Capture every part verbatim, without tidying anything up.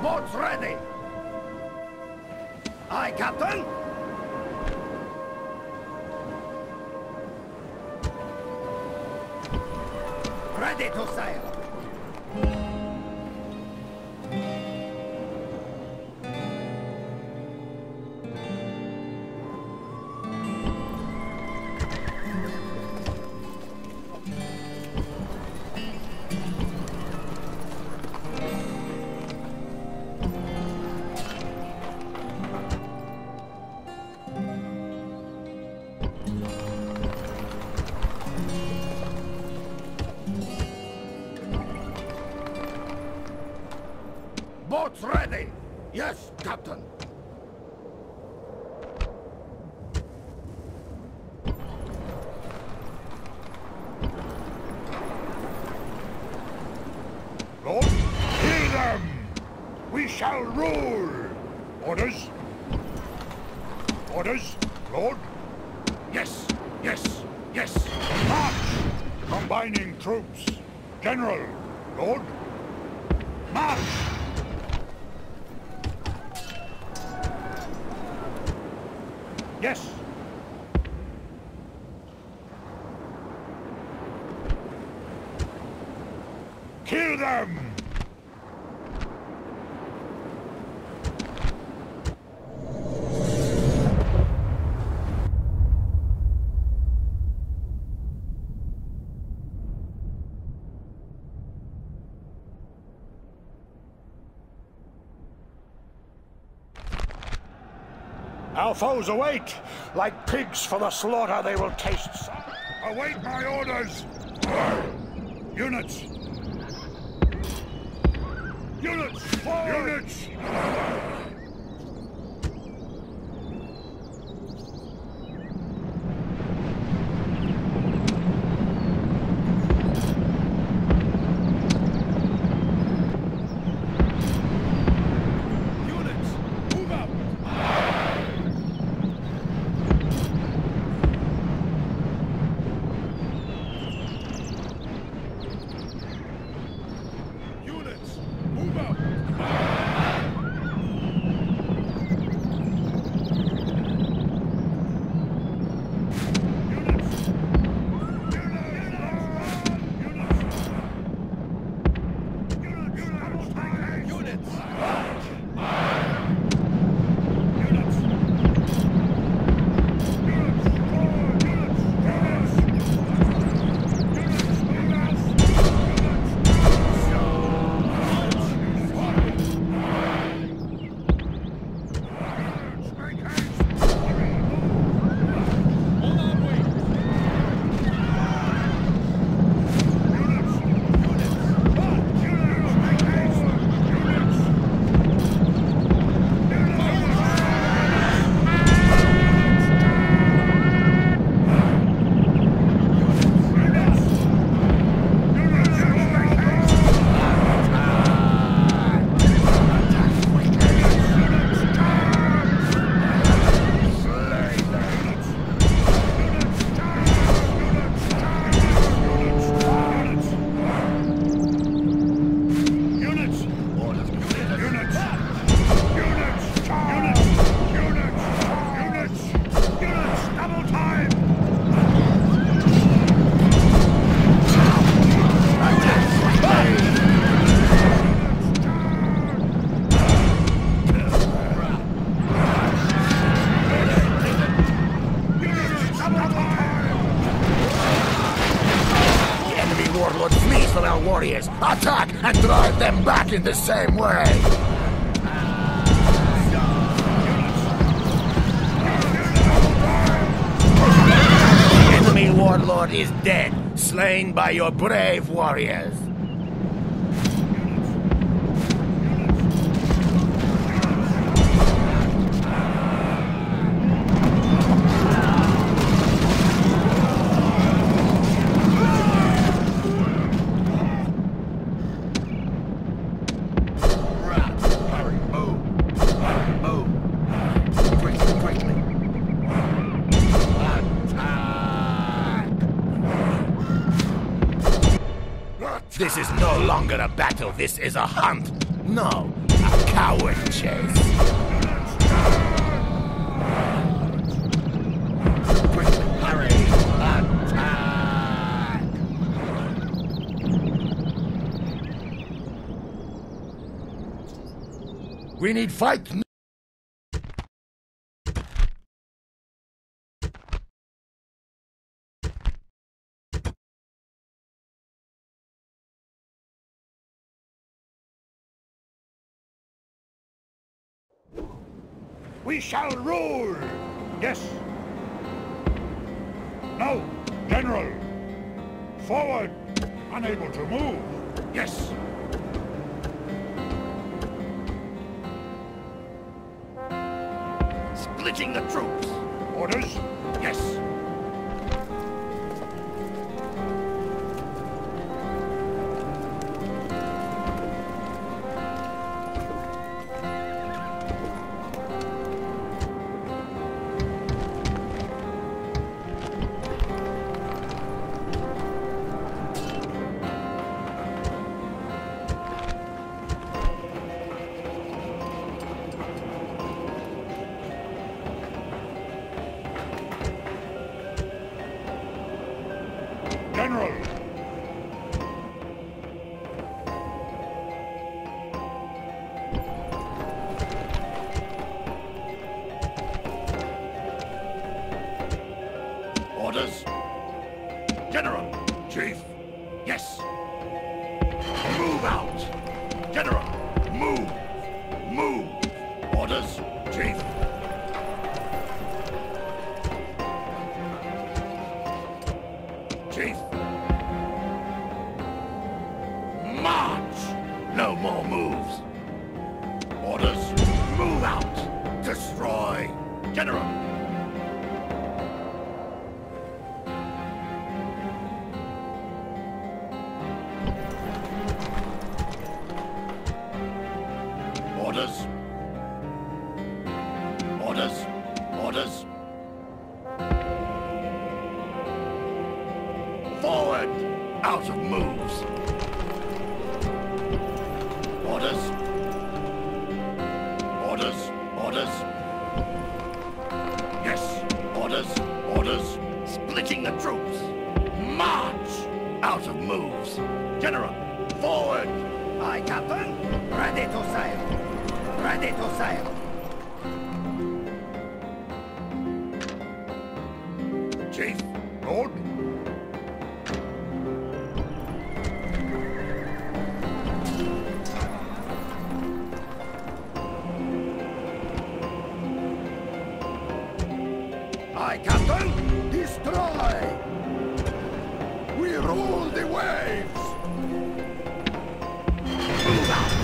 Boats ready! Aye, Captain! Ready to sail! Boats ready! Yes, Captain! Lord, hear them! We shall rule! Orders? Orders, Lord? Yes, yes, yes! March! Combining troops. General, Lord? March! Yes! Kill them! Our foes await! Like pigs for the slaughter they will taste. Await my orders! Units! Units! Forward! Units! Warlord flees from our warriors. Attack and drive them back in the same way. The enemy warlord is dead, slain by your brave warriors. This is no longer a battle, this is a hunt. No, a coward, Chase. Quickly, hurry! Attack! We need fight. We shall rule! Yes. No, General. Forward. Unable to move. Yes. Splitting the troops. Orders? Yes. General. Orders? General! Chief? Yes! Move out! General! Move! Move! Orders? Chief? Chief? March! No more moves! Orders? Move out! Destroy! General! Orders? Orders? Orders? Forward! Out of moves! Orders? Orders? Orders? Yes! Orders? Orders? Splitting the troops! March! Out of moves! General! Forward! Aye, Captain! Ready to sail! Ready to sail! Chief? Lord? Aye, Captain! Destroy! We rule the waves! Move out!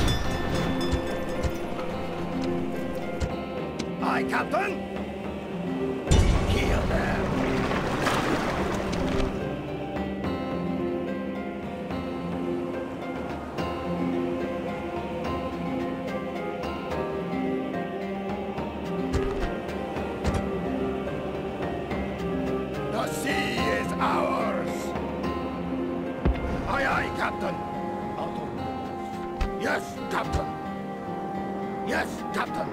Aye, Captain! Kill them! The sea is ours! Aye, aye, Captain! Out of moves. Yes, Captain! Yes, Captain!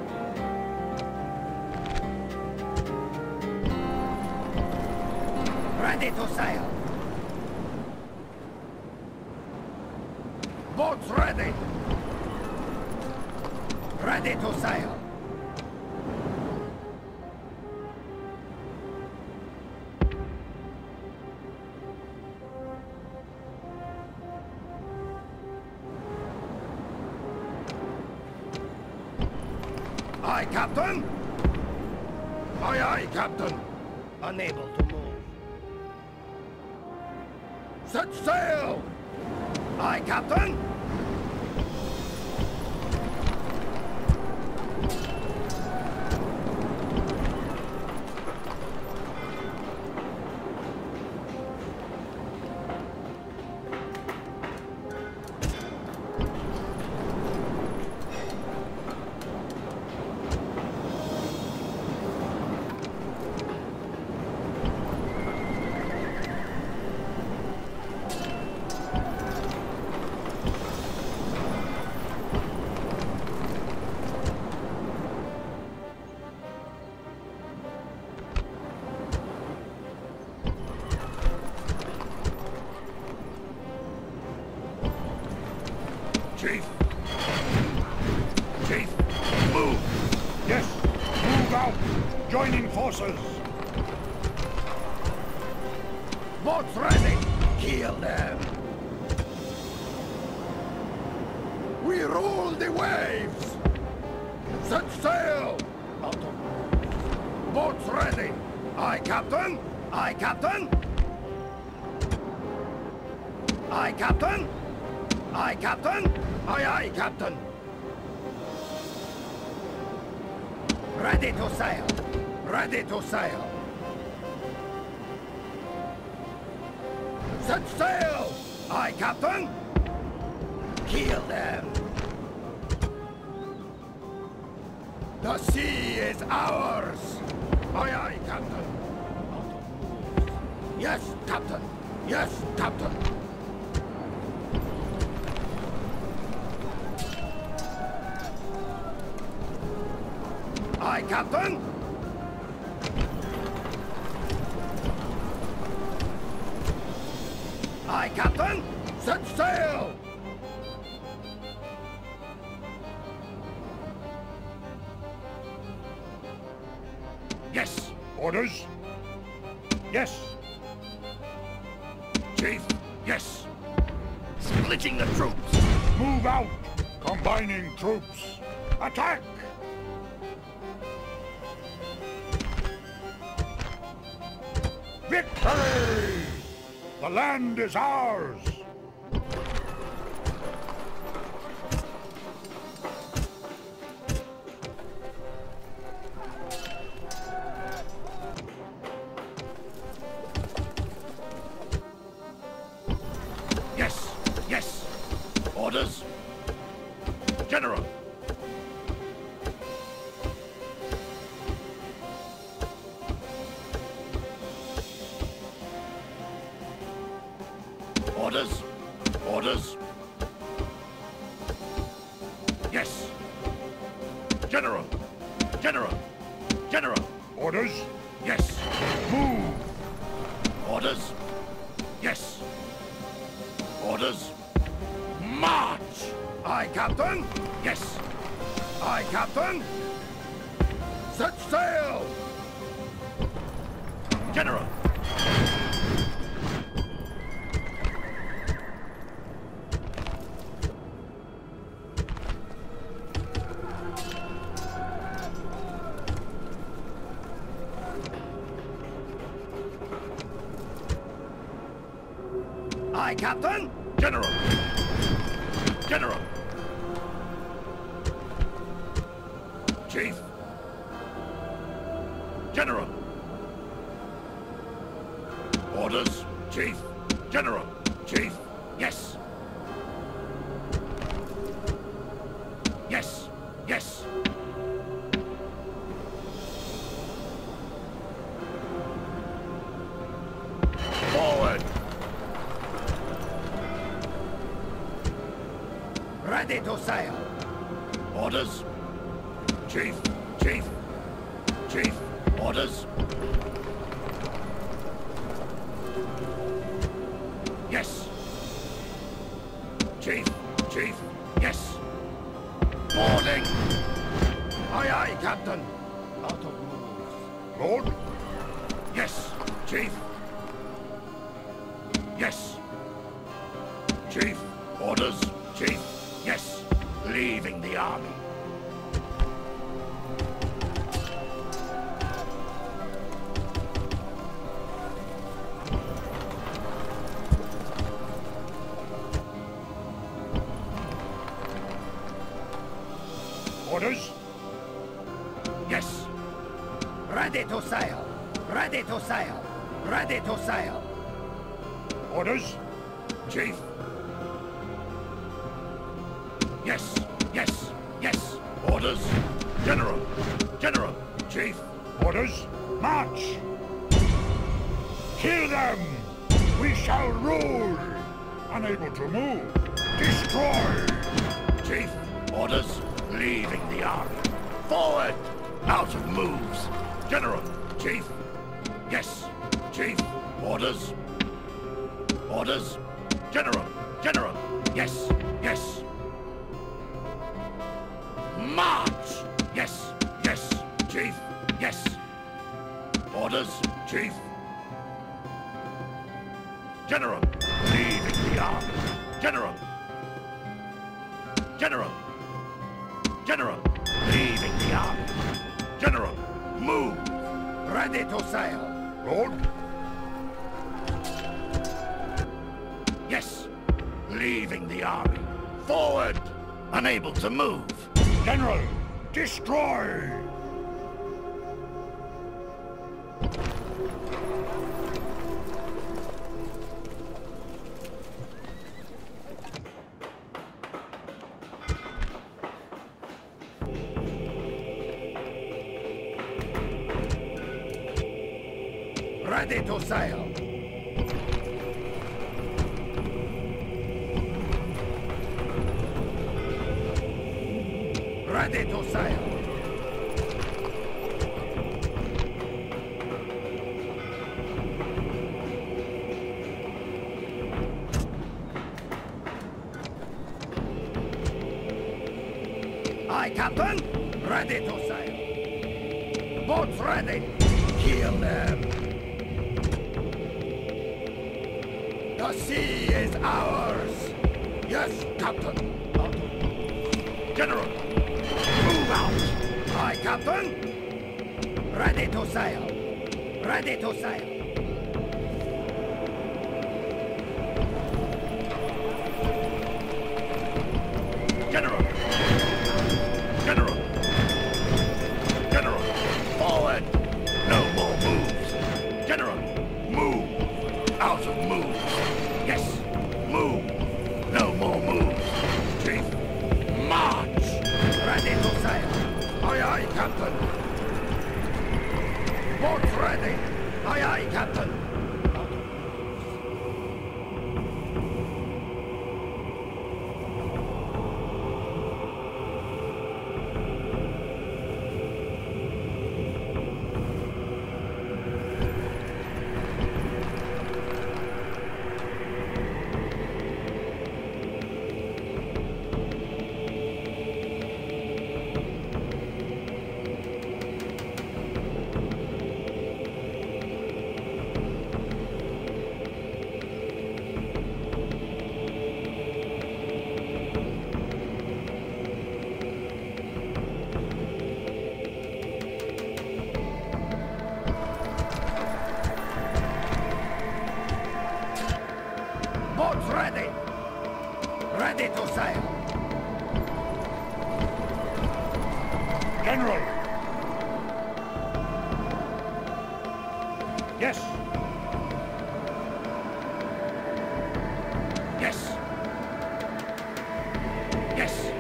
Ready to sail! Boats ready! Ready to sail! Aye, Captain! Aye, aye, Captain! Unable to move. Set sail! Aye, Captain! Joining forces. Boats ready! Kill them! We rule the waves! Set sail! Out of... Boats ready! Aye, Captain! Aye, Captain! Aye, Captain! Aye, Captain! Aye, aye, Captain! Ready to sail! Ready to sail! Set sail! Aye, Captain! Kill them! The sea is ours! Aye, aye, Captain! Yes, Captain! Yes, Captain! Aye, Captain! Aye, Captain! Set sail! Yes! Orders? Yes. Chief, yes! Splitting the troops! Move out! Combining troops! Attack! Victory! The land is ours! Yes! Yes! Orders! General! Orders! Orders! Yes! General! General! General! Orders? Yes! Move! Orders! Yes! Orders! March! Aye, Captain! Yes! Aye, Captain! Set sail! General! Aye, Captain! General! General! Chief! General! Orders! Chief! General! Chief! Yes! Yes! Yes! Forward! Ready to sail! Orders! Chief! Chief! Chief! Orders! Yes! Chief! Chief! Yes! Boarding! Aye, aye, Captain! Out of moves. Lord? Yes! Chief! Yes! Chief! Orders! Chief! Yes! Leaving the army. Orders? Yes! Ready to sail! Ready to sail! Ready to sail! Orders? Chief! Yes! Yes! Yes! Orders! General! General! Chief! Orders? March! Kill them! We shall rule! Unable to move. Destroy! Chief! Orders! Leaving the army. Forward! Out of moves! General! Chief! Yes! Chief! Orders! Orders! General! General! Yes! Yes! March! Yes! Yes! Chief! Yes! Orders, Chief. General, leaving the army. General. General. General, leaving the army. General, move. Ready to sail. Lord? Yes, leaving the army. Forward. Unable to move. General, destroy! Ready to sail. Ready to sail. Aye, Captain. Ready to sail. Boats ready. Kill them. The sea is ours. Yes, Captain. General, move out. Aye, Captain. Ready to sail. Ready to sail. General. General. General, forward. No more moves. General, move. Out of moves. Yes, move. No more moves. Chief, march. Ready to sail. Aye, aye, Captain. Boats ready. Aye, aye, Captain. Boats ready. Ready to sail. General! Yes. Yes. Yes.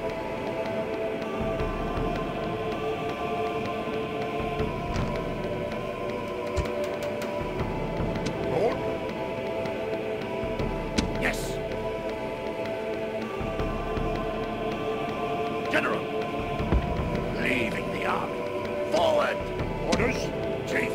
Lord? Yes. General, leaving the army. Forward. Orders? Chief.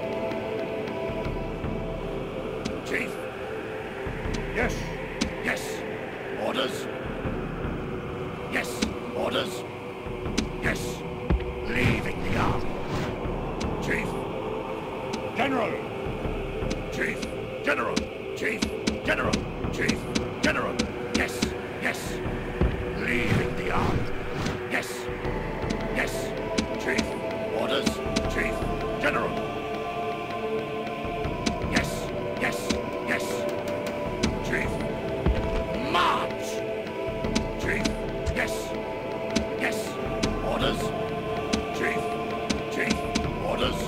Chief. Yes. Yes. Orders. Yes. Orders. Yes. Leaving the army. Chief. General! Chief. General. Chief. General. Chief. General. Yes. Yes. Leaving the army. Yes. Yes. Chief. Orders. Chief. General. Yes. Yes. Yes. Chief. March! Chief. Yes. Yes. Orders. Chief. Chief. Orders.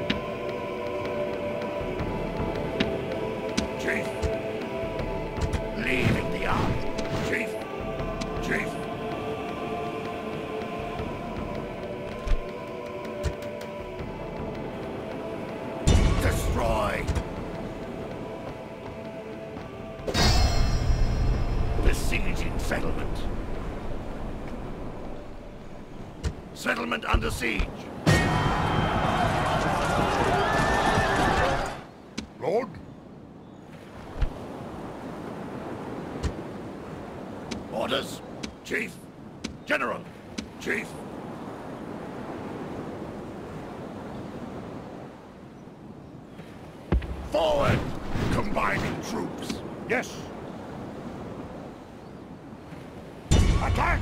Chief. Leaving the army. Chief. Chief. Destroy. Besieging settlement. Settlement under siege. Lord? Orders. Chief. General. Chief. Forward! Combining troops. Yes. Attack!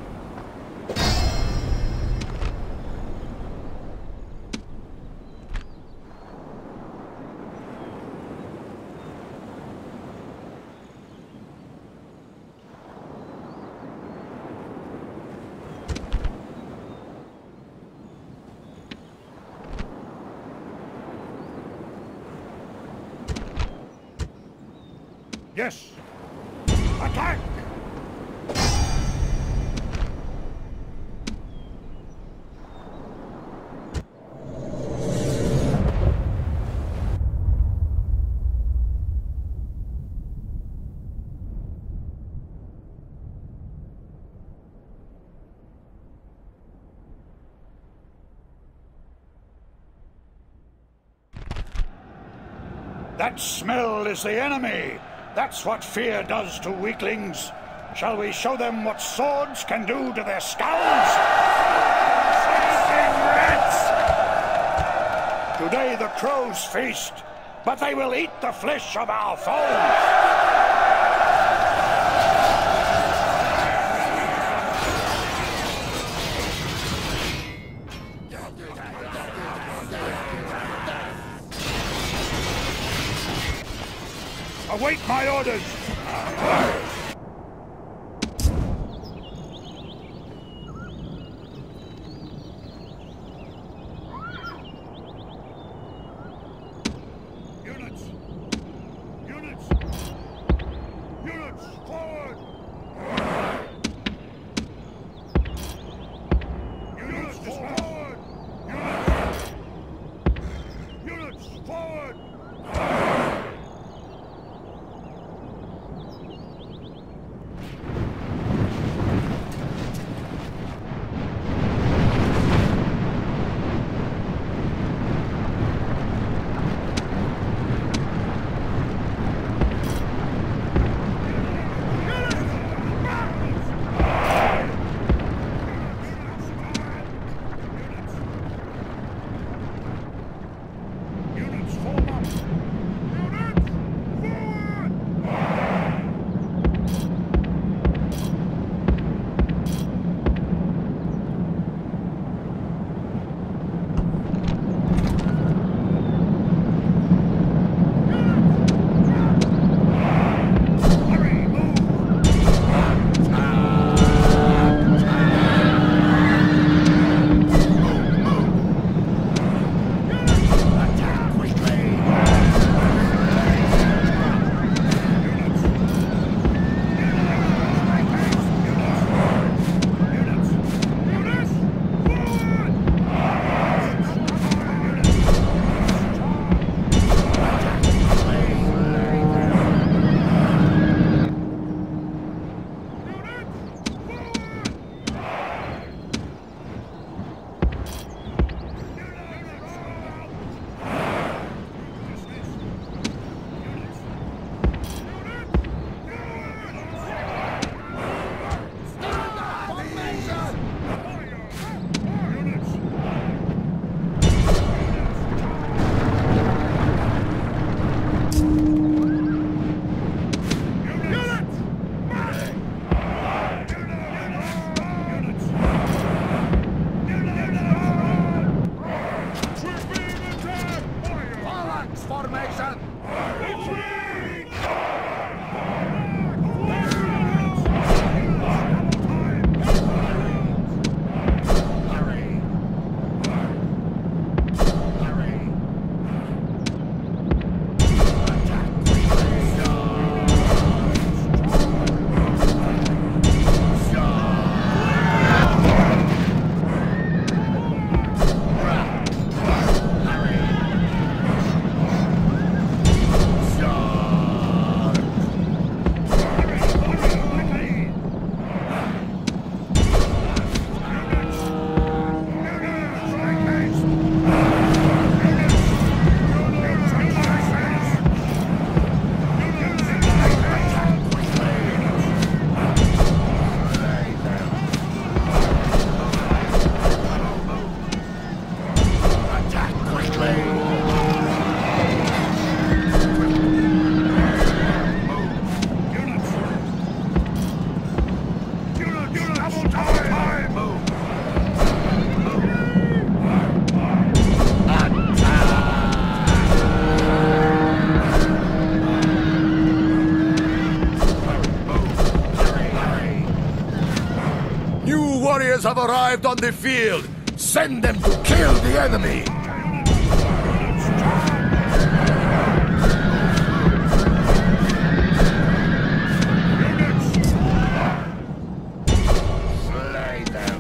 Yes. Attack! That smell is the enemy. That's what fear does to weaklings. Shall we show them what swords can do to their skulls? Today the crows feast, but they will eat the flesh of our foes. Await my orders! Units! Units! Units, forward! Units, forward! Units! Units, forward! have arrived on the field. Send them to kill the enemy. Slay them.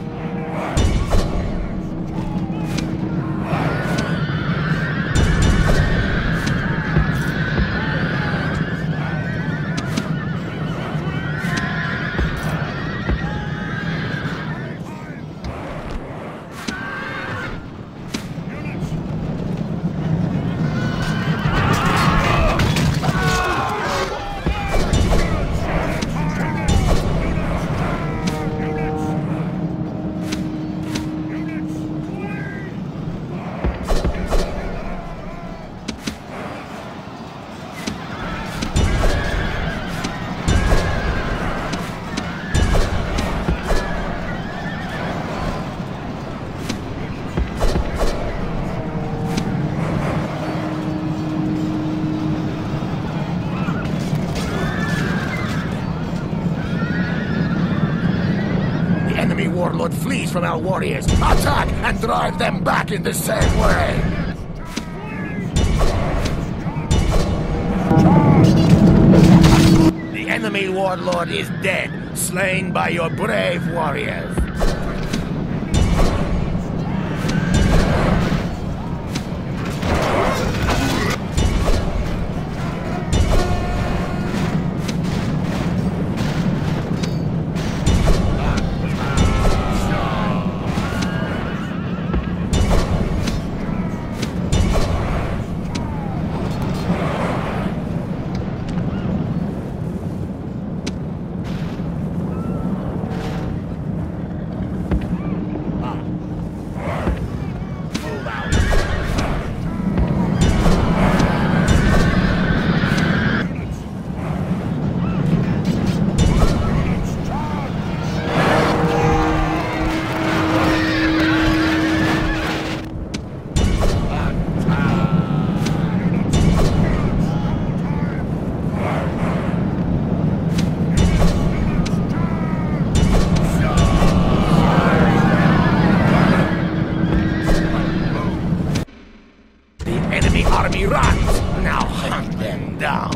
Warlord flees from our warriors. Attack and drive them back in the same way. The enemy warlord is dead, slain by your brave warriors. Army runs! Now hunt them down!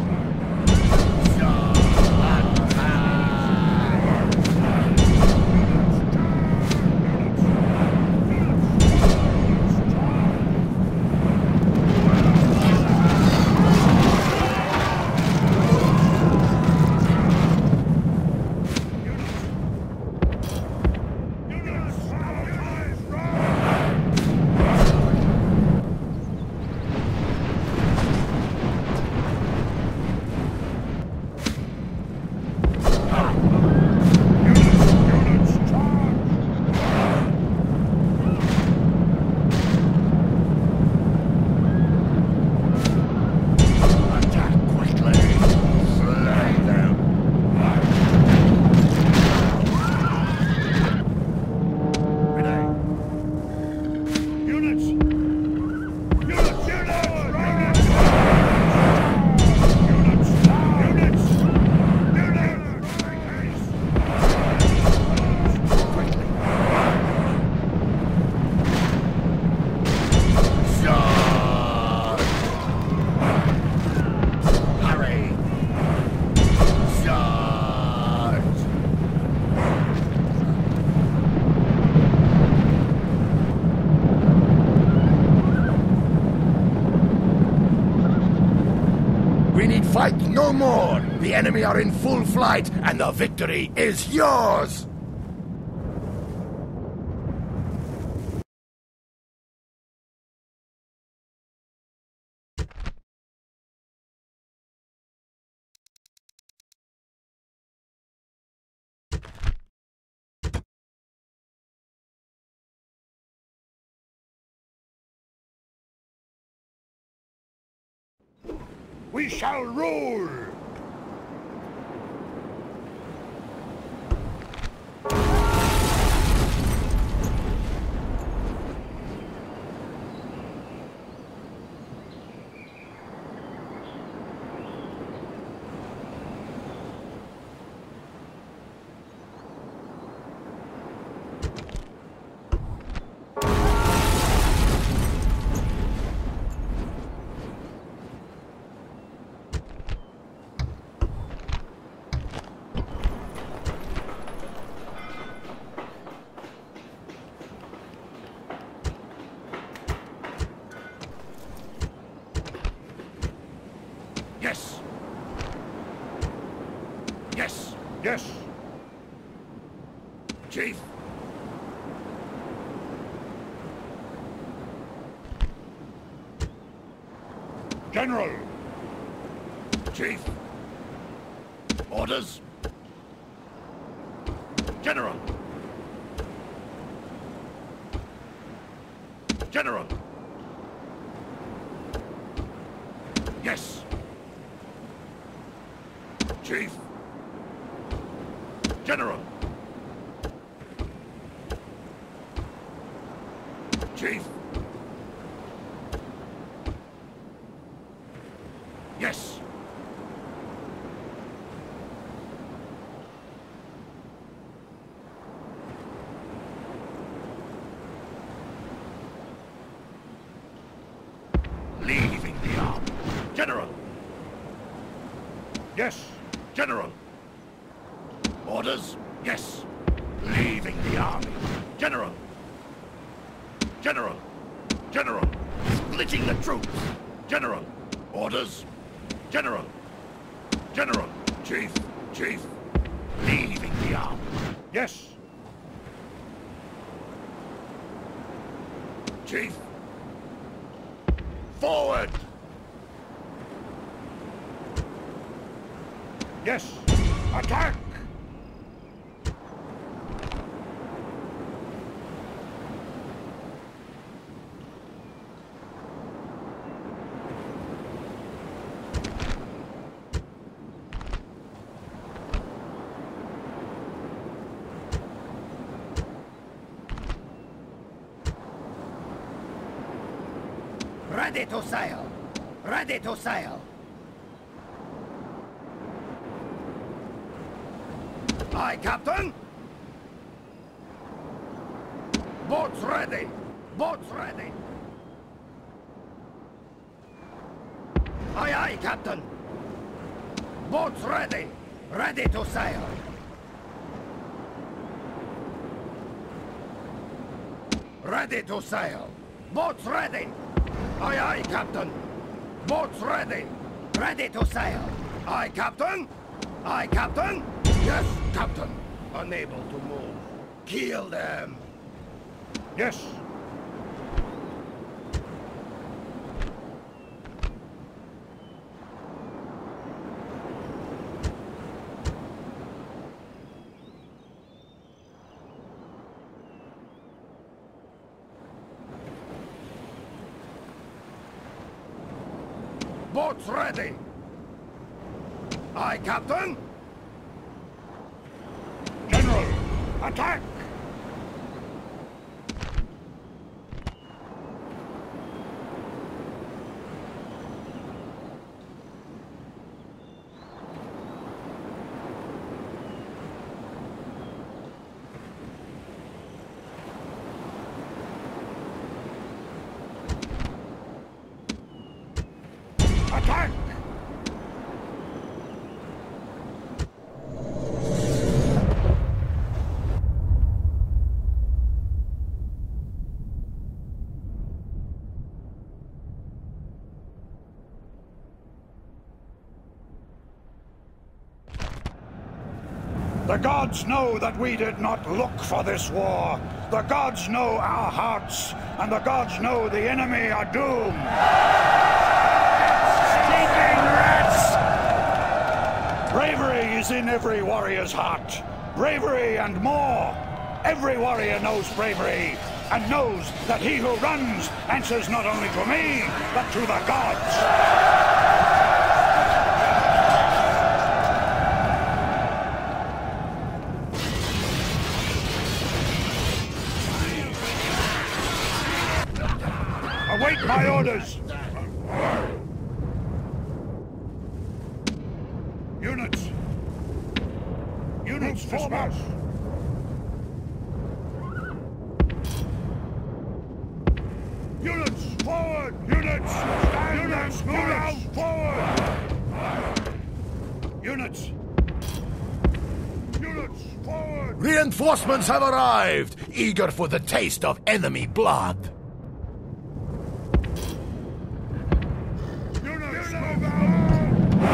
Fight no more! The enemy are in full flight, and the victory is yours! We shall rule! Yes. Yes. Yes. Chief. General. Chief. Orders. General. General. Yes. Chief. General. Chief. Yes. Leaving the army. General. Yes. General. Orders? Yes. Leaving the army. General. General. General. Splitting the troops. General. Orders? General. General. Chief. Chief. Leaving the army. Yes. Chief. Forward! Yes. Attack! Ready to sail! Ready to sail! Aye, Captain! Boats ready! Boats ready! Aye, aye, Captain! Boats ready! Ready to sail! Ready to sail! Boats ready! Aye, aye, Captain! Boats ready! Ready to sail! Aye, Captain! Aye, Captain! Yes, Captain! Unable to move. Kill them! Yes. Boats ready! Aye, Captain! General, attack! Attack! The gods know that we did not look for this war. The gods know our hearts, and the gods know the enemy are doomed. Stinking rats! Bravery is in every warrior's heart. Bravery and more. Every warrior knows bravery, and knows that he who runs answers not only to me, but to the gods. Await my orders! Units! Units, disperse! Units, forward! Units! Stand units, move out! Forward! Units! Units, forward! Reinforcements have arrived, eager for the taste of enemy blood. Units, move out!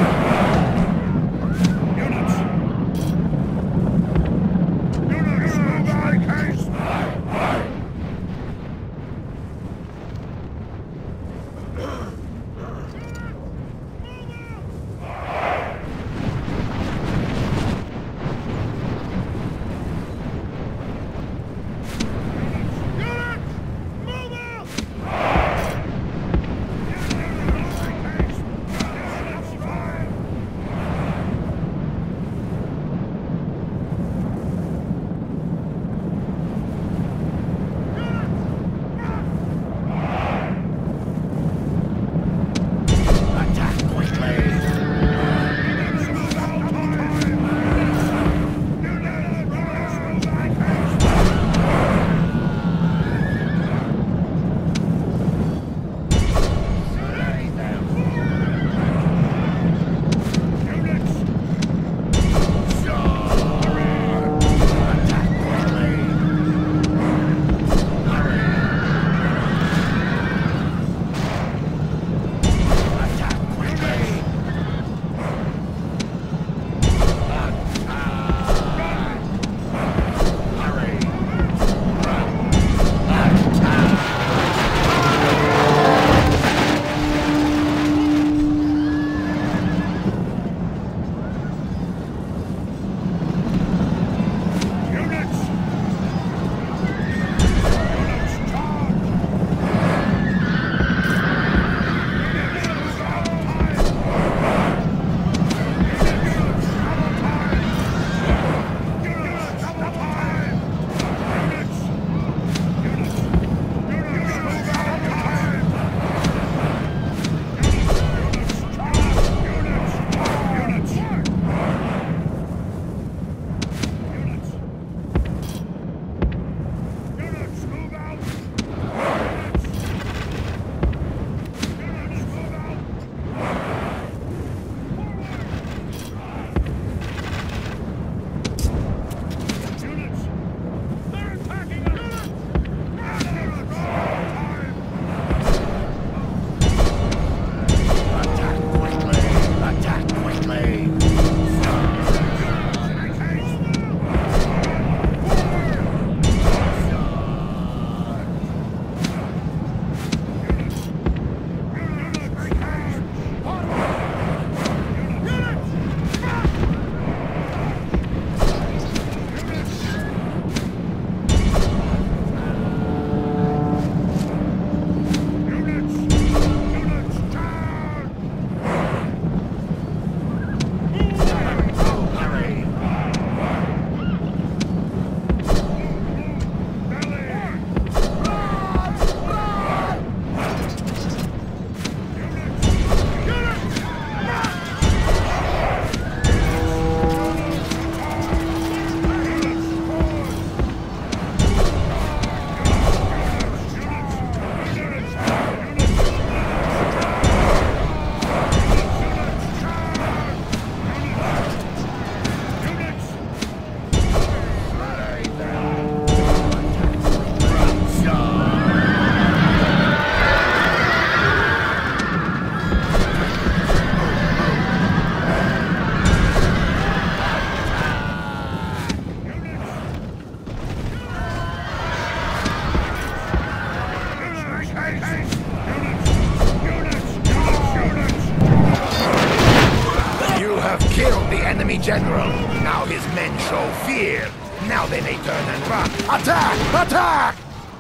killed the enemy general. Now his men show fear. Now they may turn and run. Attack! Attack!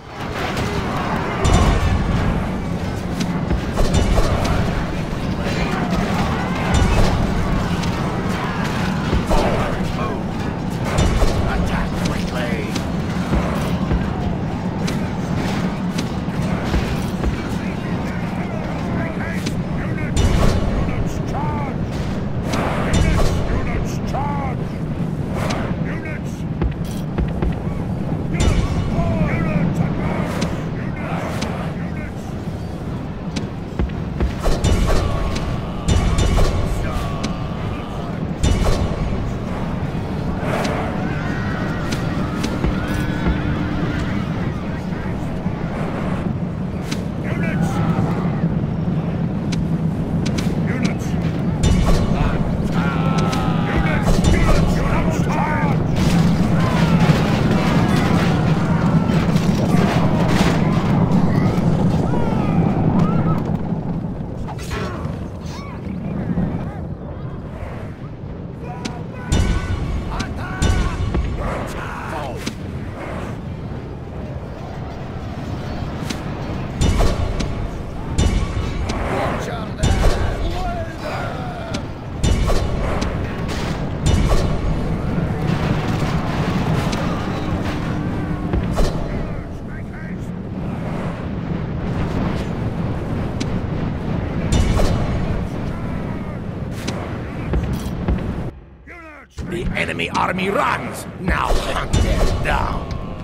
The enemy army runs! Now hunt them down!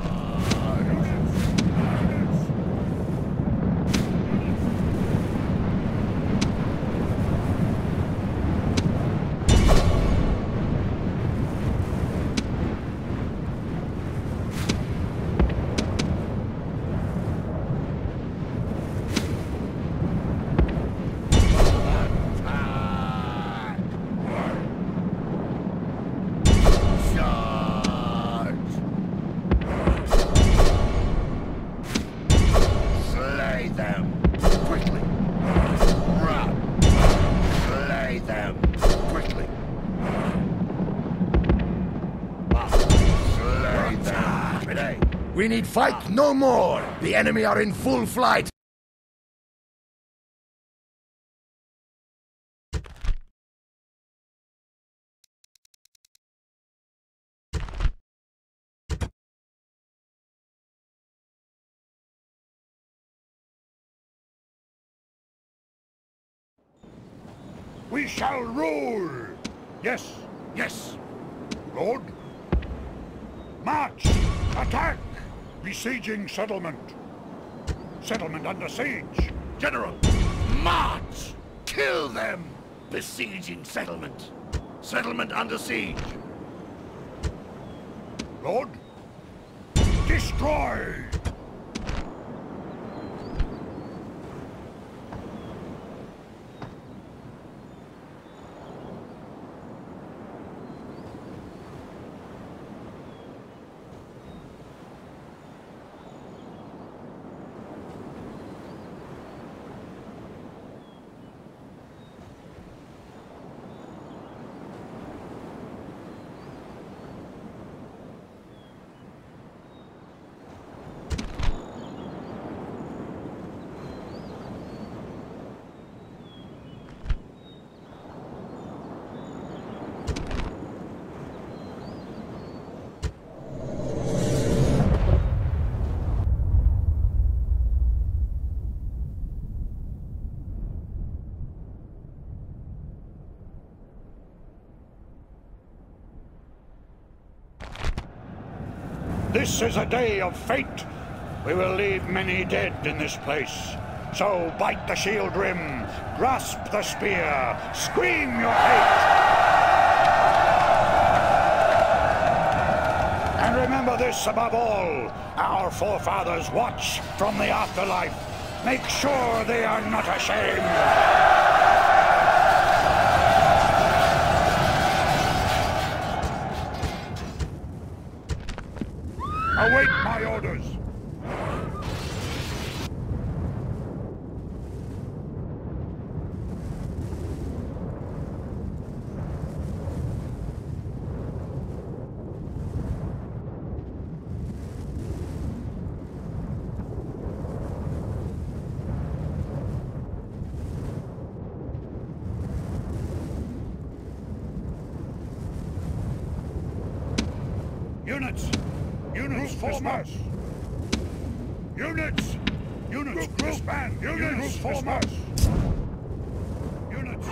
We need fight no more! The enemy are in full flight! We shall rule! Yes, yes. Lord? March! Attack! Besieging settlement. Settlement under siege. General, march! Kill them! Besieging settlement. Settlement under siege. Lord? Destroy! This is a day of fate. We will leave many dead in this place. So bite the shield rim, grasp the spear, scream your hate. And remember this above all, our forefathers watch from the afterlife. Make sure they are not ashamed. Await my orders. Units! Units, form up! Units! Units, disband! Units, form up! Units!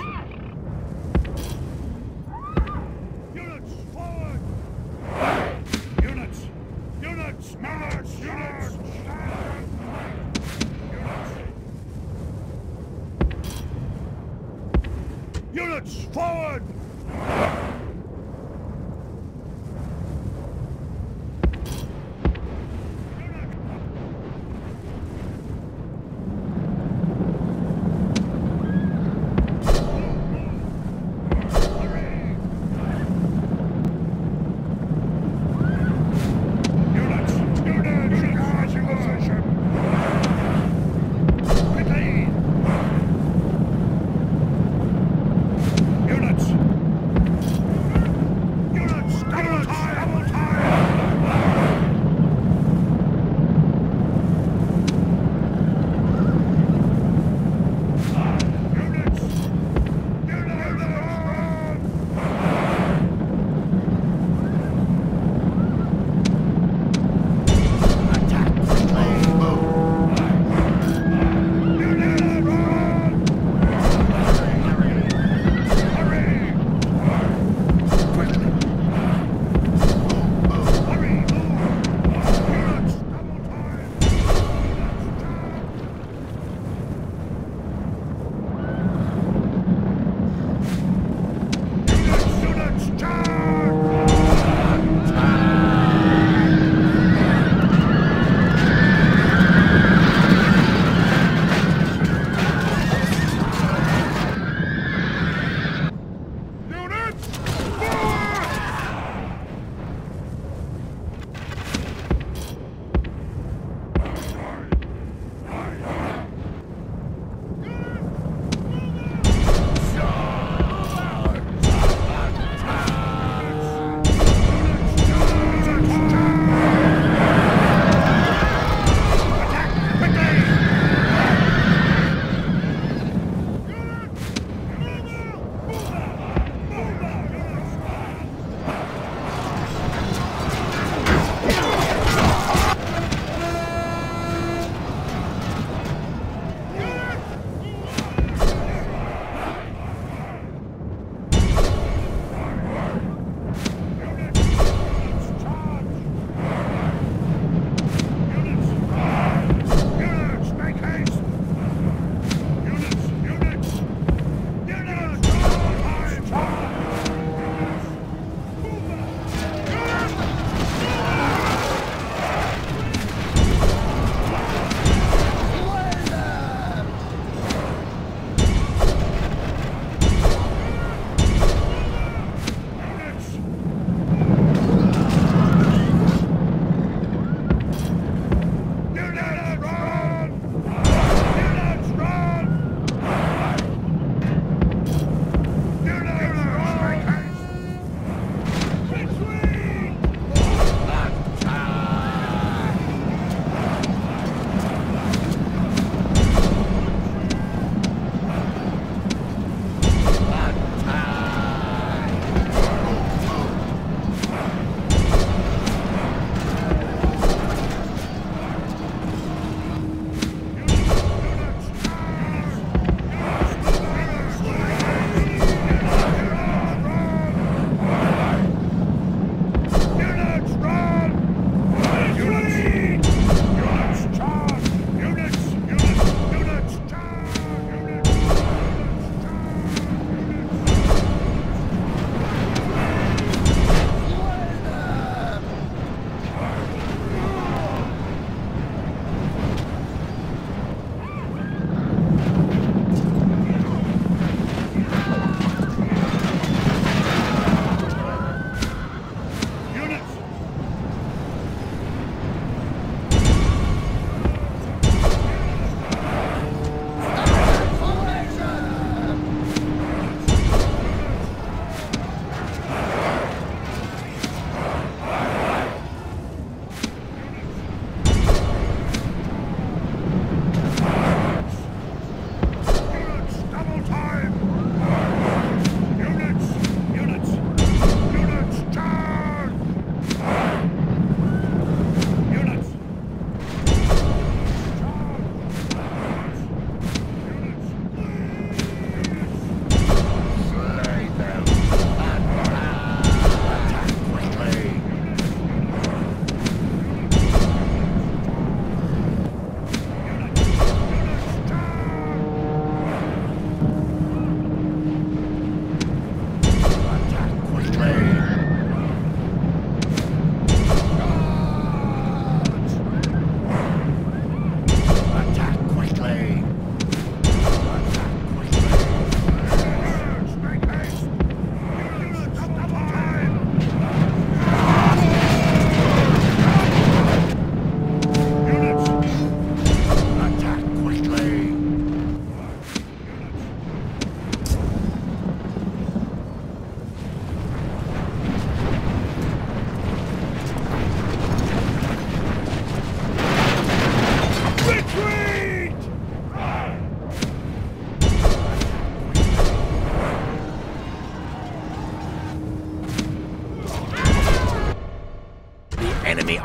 Units, forward! Units! Units, march! Units! Units! Units, forward! Units!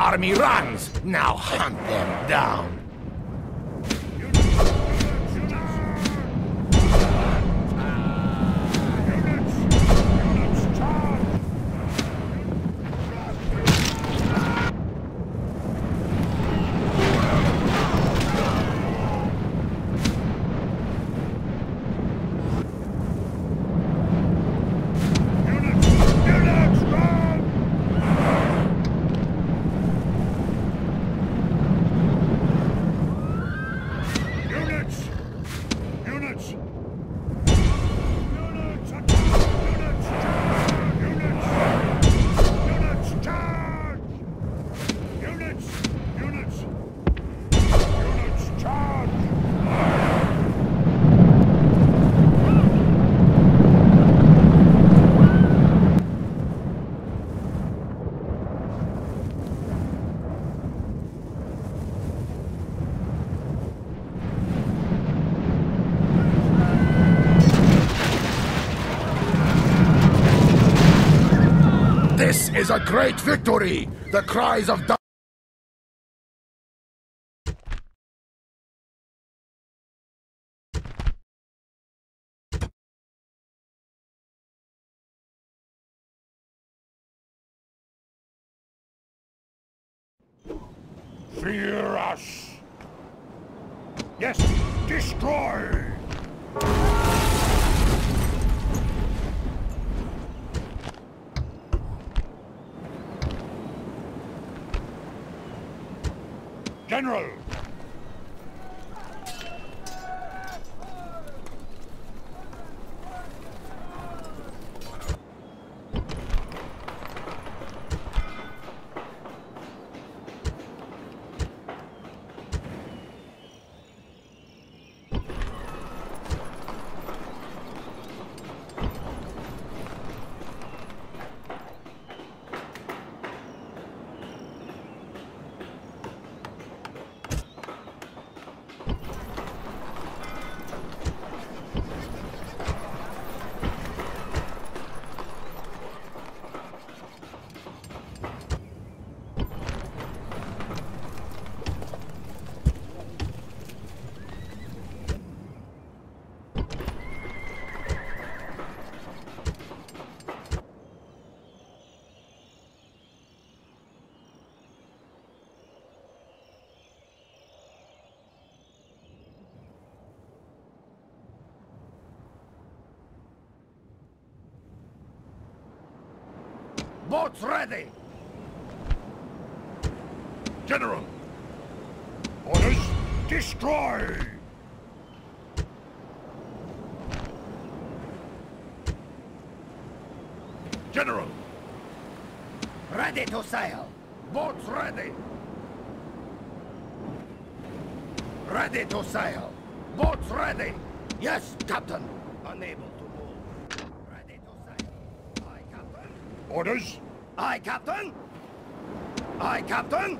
army runs. Now hunt them down. This is a great victory! The cries of the Fear us! Yes, destroy! General! Boats ready! General! Orders, destroy! General! Ready to sail! Boats ready! Ready to sail! Boats ready! Yes, Captain! Unable to move. Ready to sail! Aye, Captain! Orders? Aye, Captain! Aye, Captain!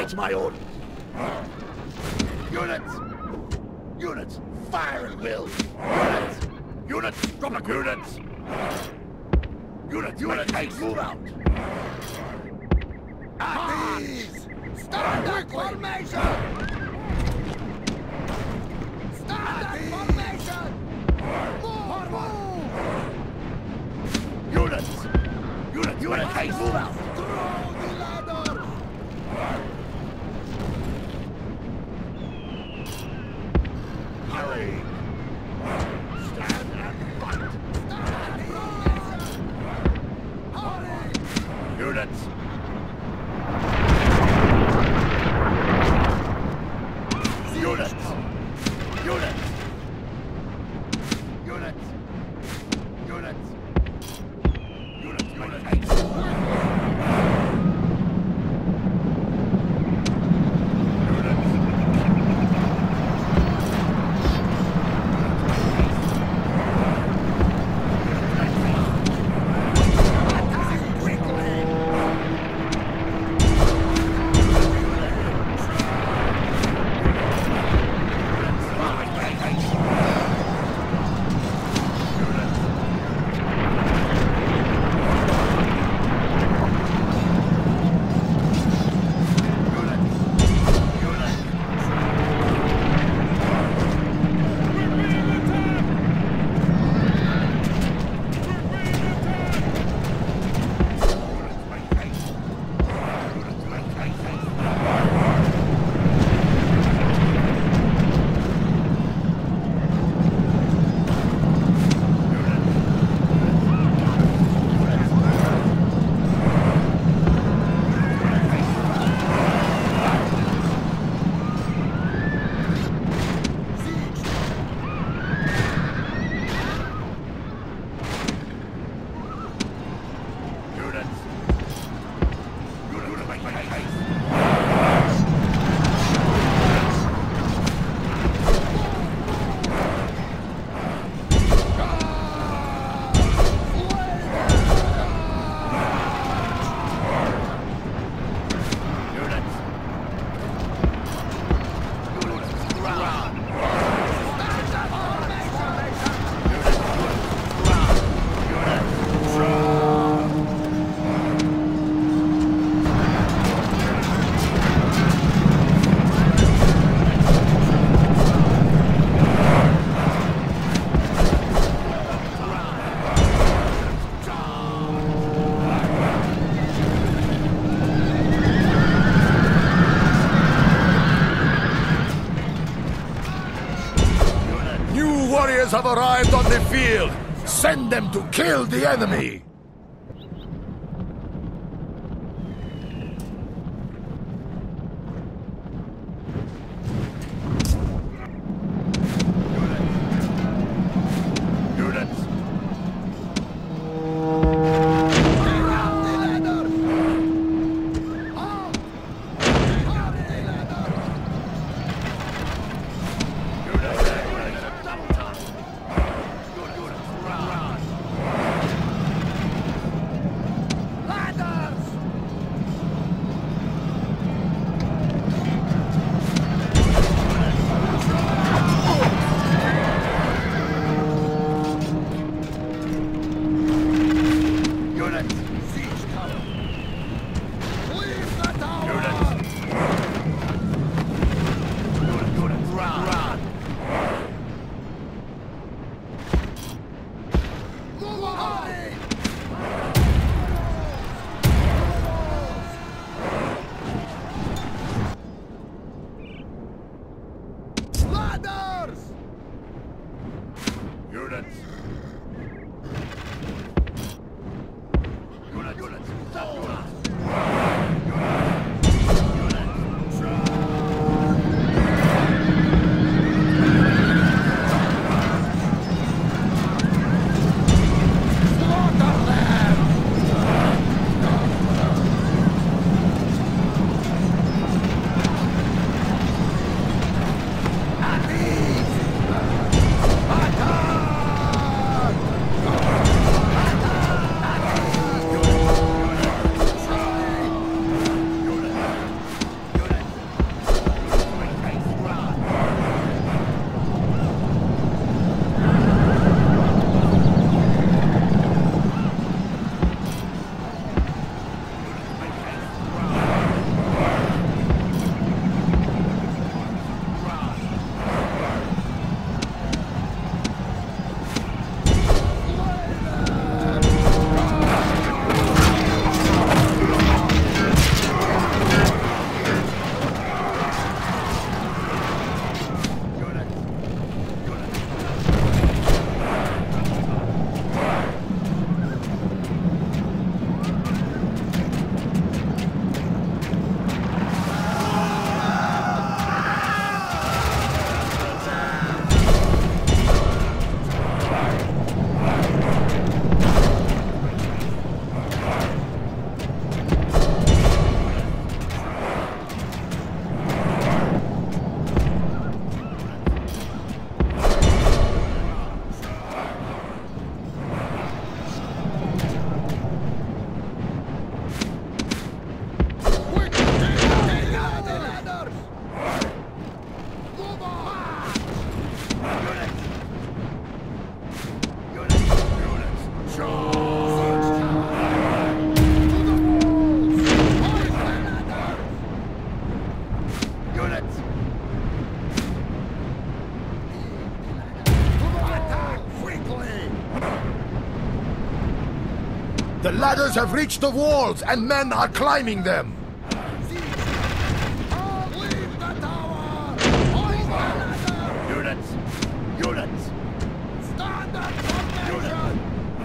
Await my orders. Units! Units! Fire at will! Units! Units! Drop a units! Units! Units! Move out! At ease! Stand at formation! Stand at formation! Move! Move! Units! Units! Units! Move out! Throw the ladder! Hurry! Stand and fight! Stand and formation! Hurry! Units! Units! Units! Units! Units! Units! Units! Warriors have arrived on the field! Send them to kill the enemy! ladders have reached the walls, and men are climbing them. Units! Units! Stand up! Units!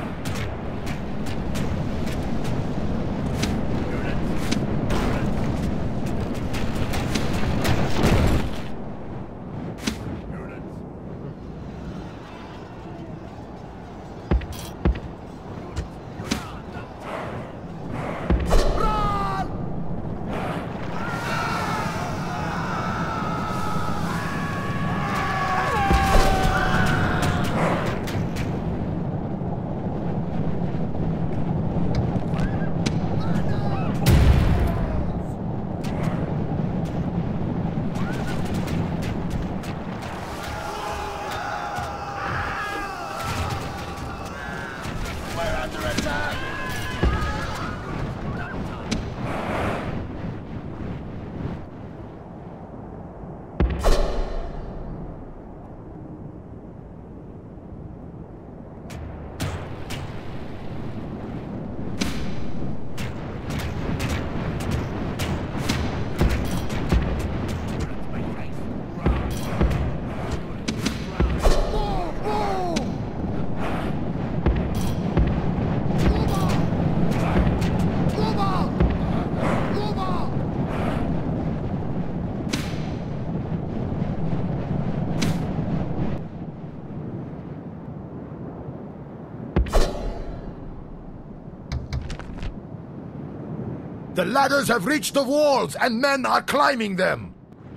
The ladders have reached the walls, and men are climbing them.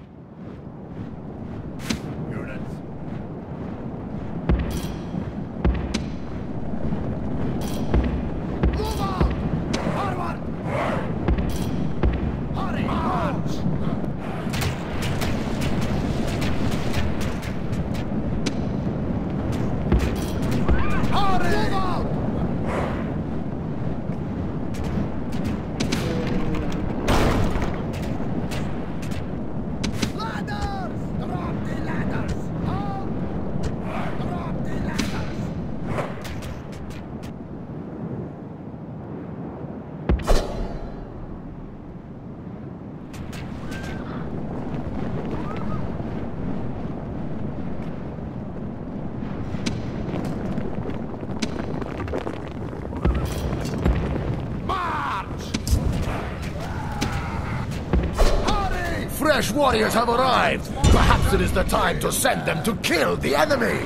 Units! Move out! Forward! Hurry! March! Hurry! Move out! Fresh warriors have arrived. Perhaps it is the time to send them to kill the enemy.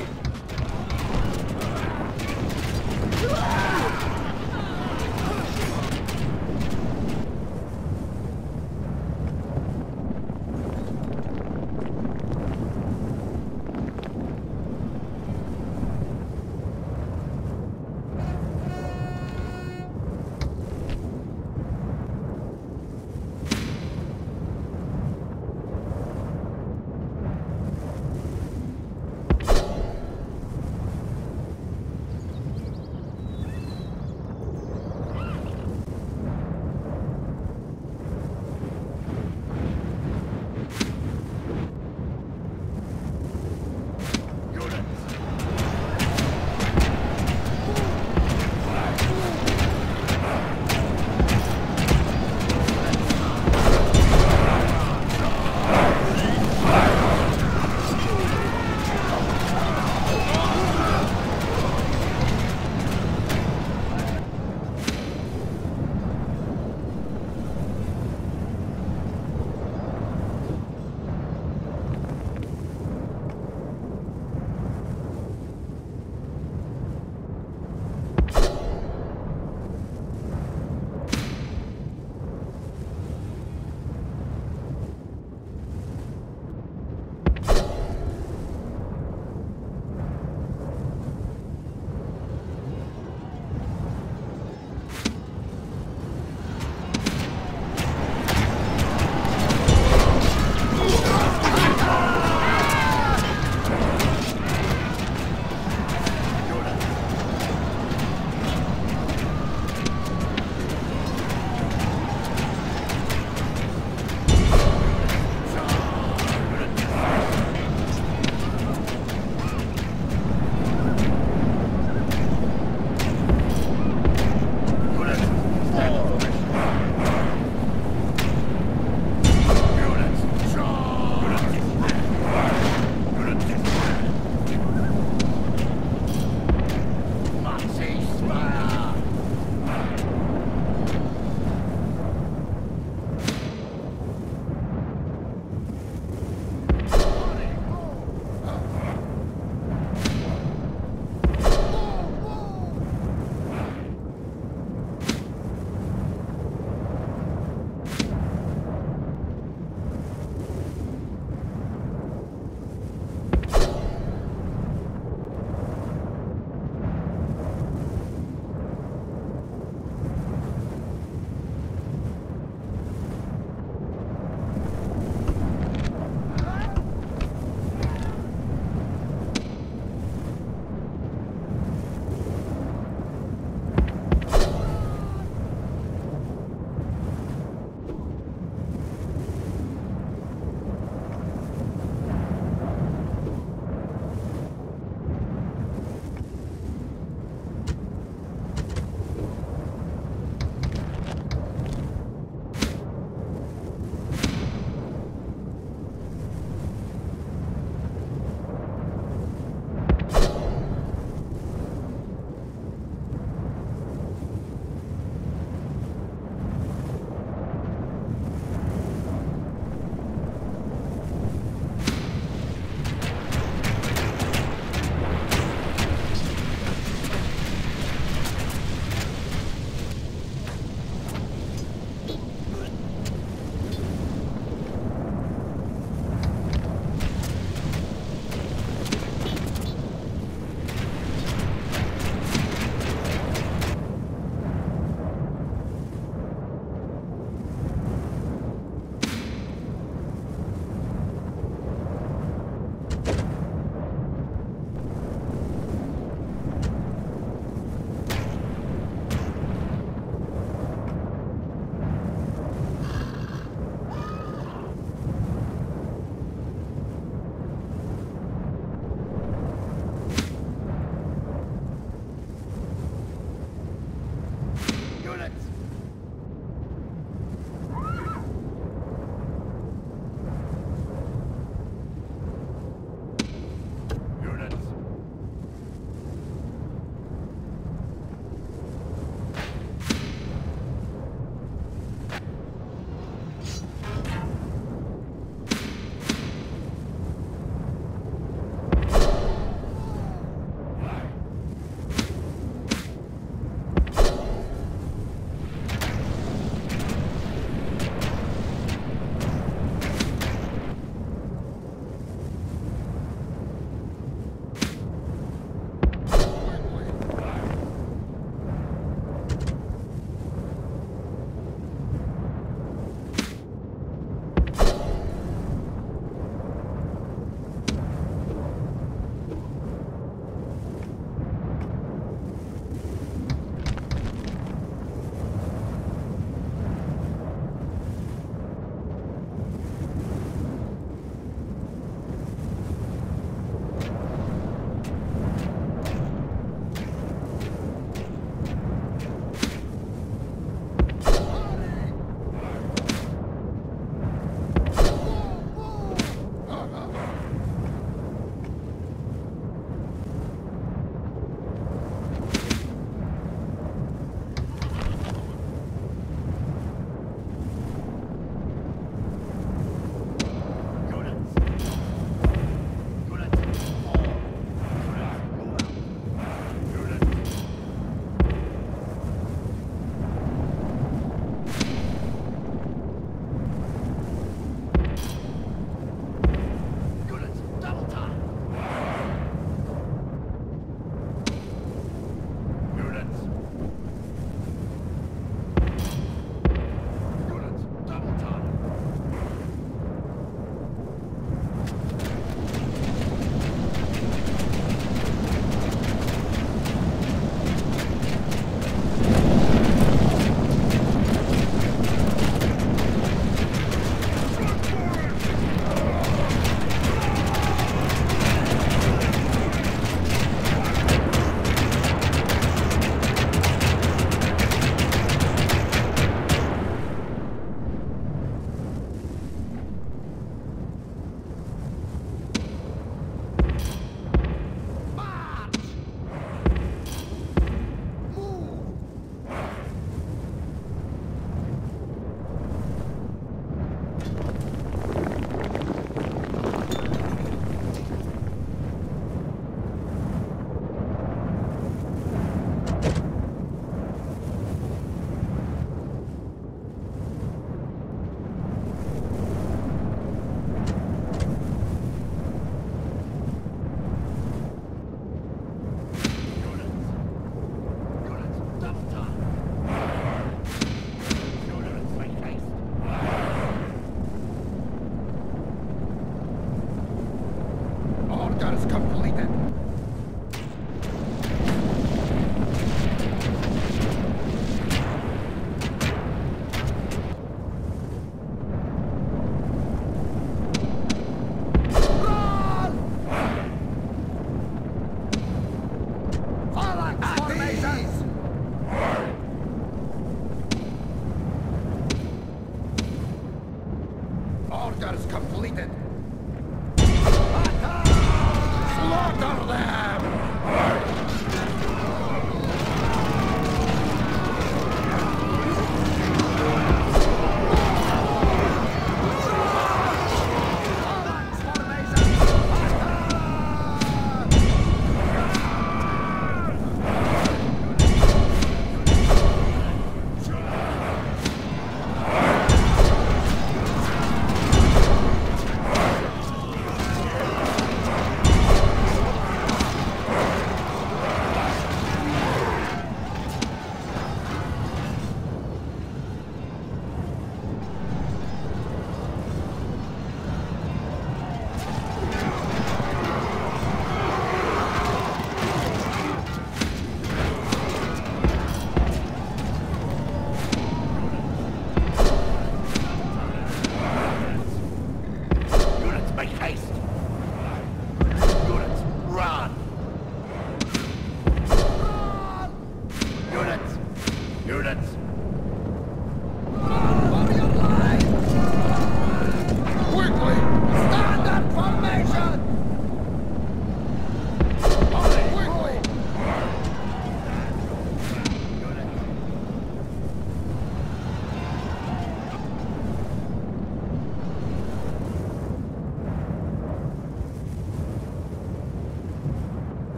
completed. Attack! Slaughter them!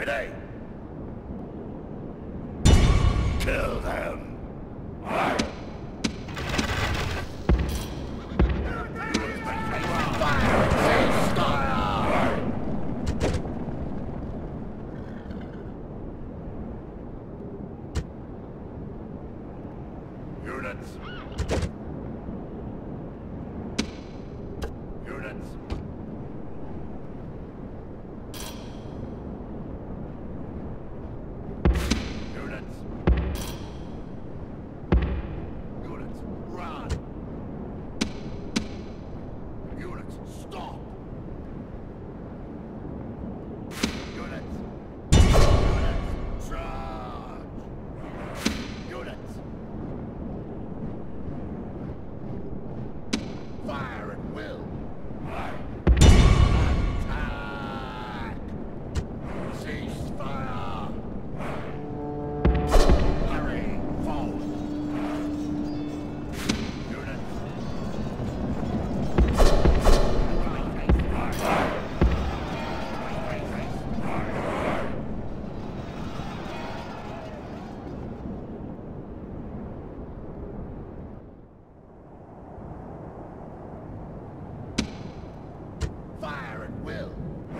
Ready? Kill them! Units! Units! Units! Units, run! Units, stop! Units! Units, charge! Units! Fire at will! Attack! Cease fire! Hurry forward! Units! Fire at will!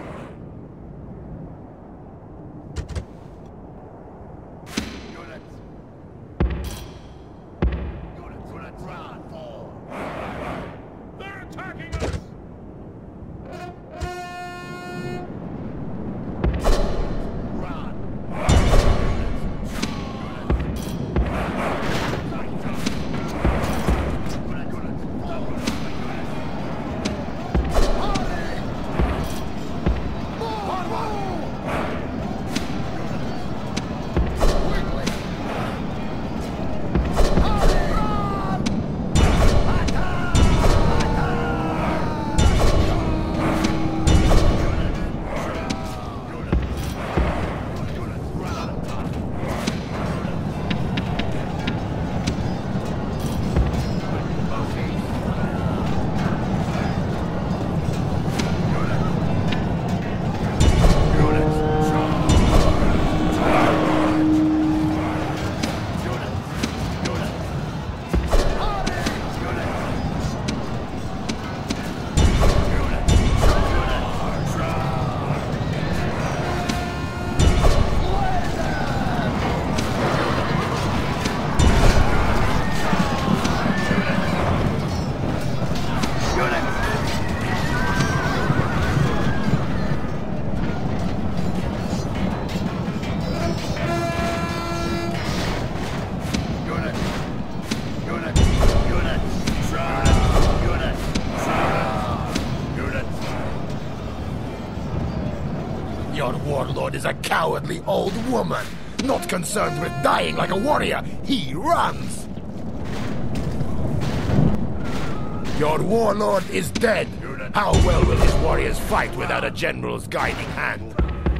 Units! Units, units, run! Fall! They're attacking us! Run! Your warlord is a cowardly old woman, not concerned with dying like a warrior. He runs! Your warlord is dead. How well will his warriors fight without a general's guiding hand?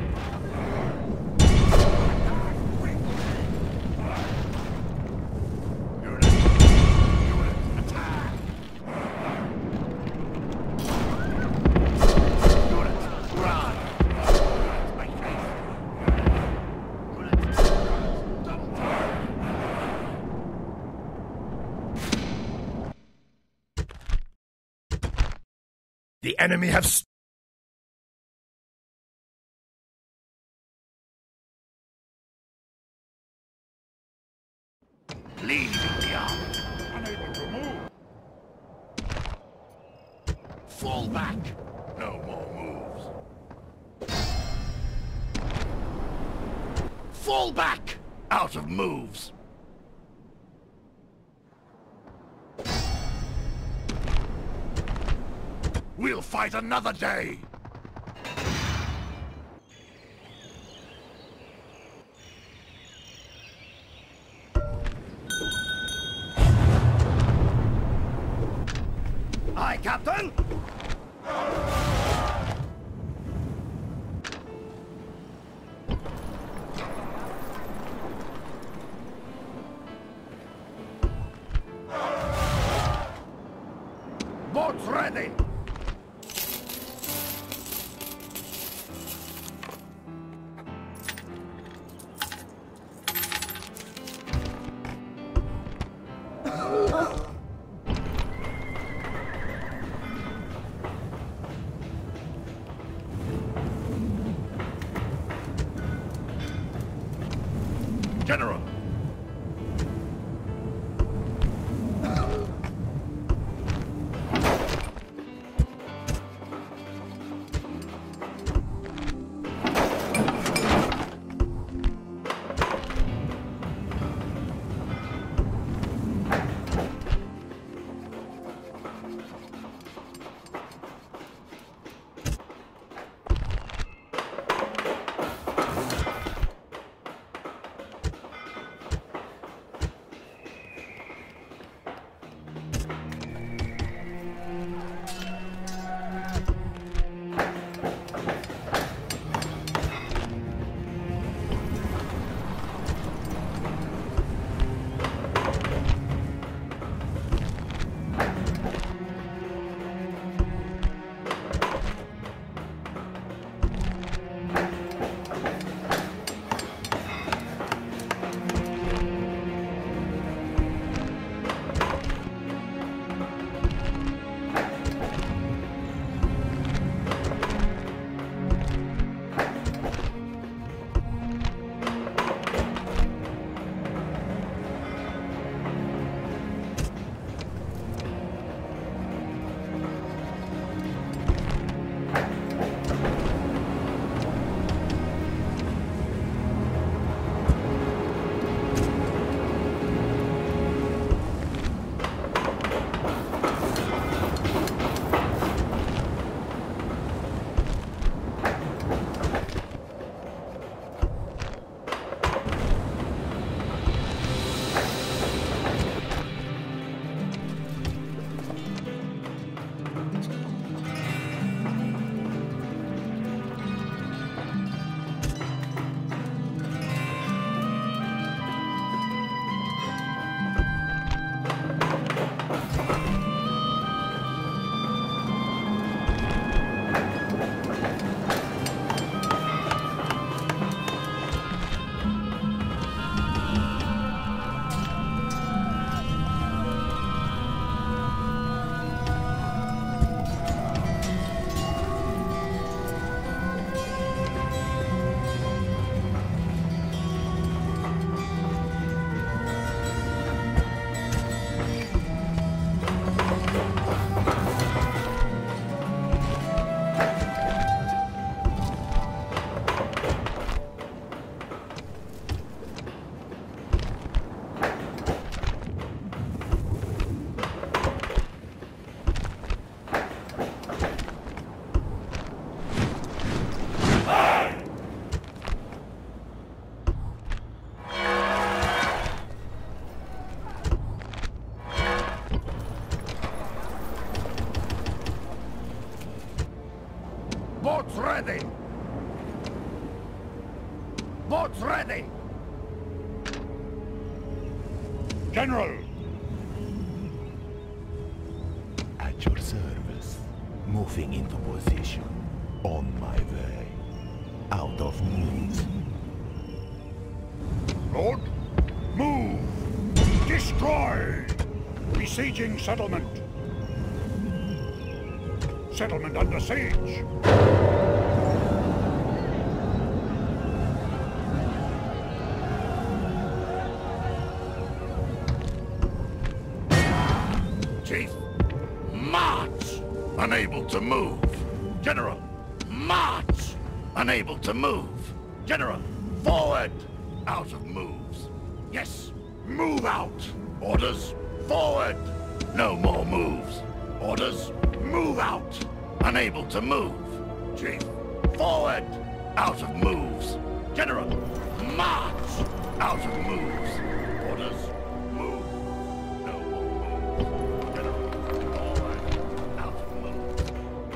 The enemy have st- Lead the army. Unable to move. Fall back. No more moves. Fall back. Out of moves. We'll fight another day. Aye, Captain! Boats ready! General! Boats ready! Boats ready! General! At your service. Moving into position. On my way. Out of moves. Lord, move! Destroy! Besieging settlement. Settlement under siege. Chief, march! Unable to move. General, march! Unable to move. General, forward! Out of moves. Yes, move out! Orders, forward! No more moves. Orders, move out! Unable to move. Chief, forward! Out of moves. General, march! Out of moves. Orders, move. No more moves. General, forward! Out of moves.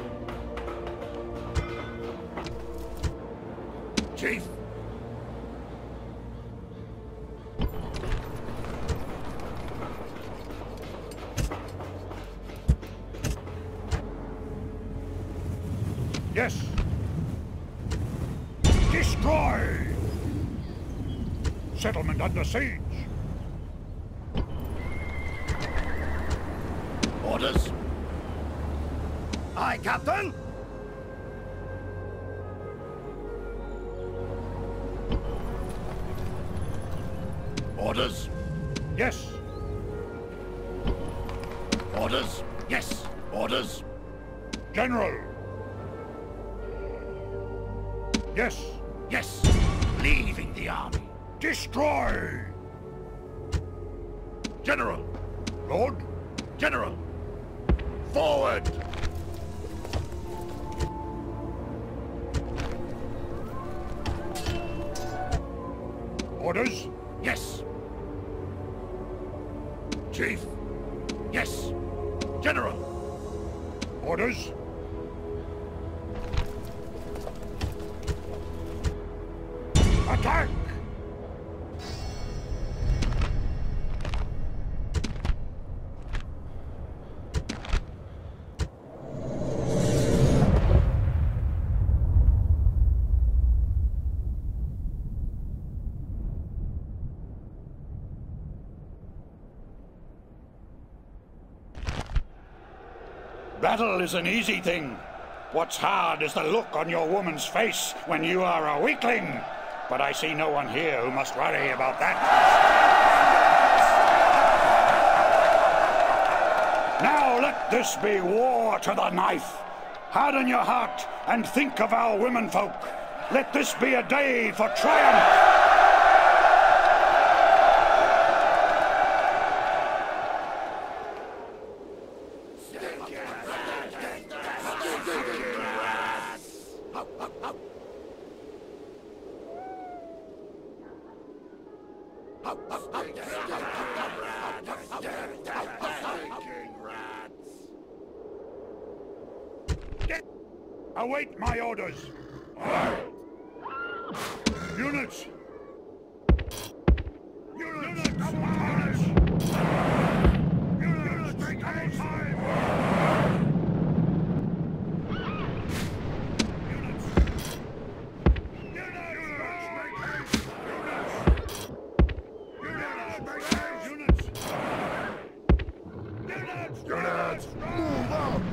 Chief! Yes. Destroy! Settlement under siege. Orders? Aye, Captain? Orders? Yes. Orders? Yes. Orders? General. Yes. Yes. Leaving the army. Destroy. General. Lord. General. Forward. Orders? Yes. Chief. Yes. General. Orders? Attack! Battle is an easy thing. What's hard is the look on your woman's face when you are a weakling. But I see no one here who must worry about that. Now let this be war to the knife. Harden your heart and think of our womenfolk. Let this be a day for triumph. Await my orders. Units! Units! Units! Units! Units! Take our time! Units! Units! Make haste! Units! Units! Make haste! Units! Units! Units! Move up!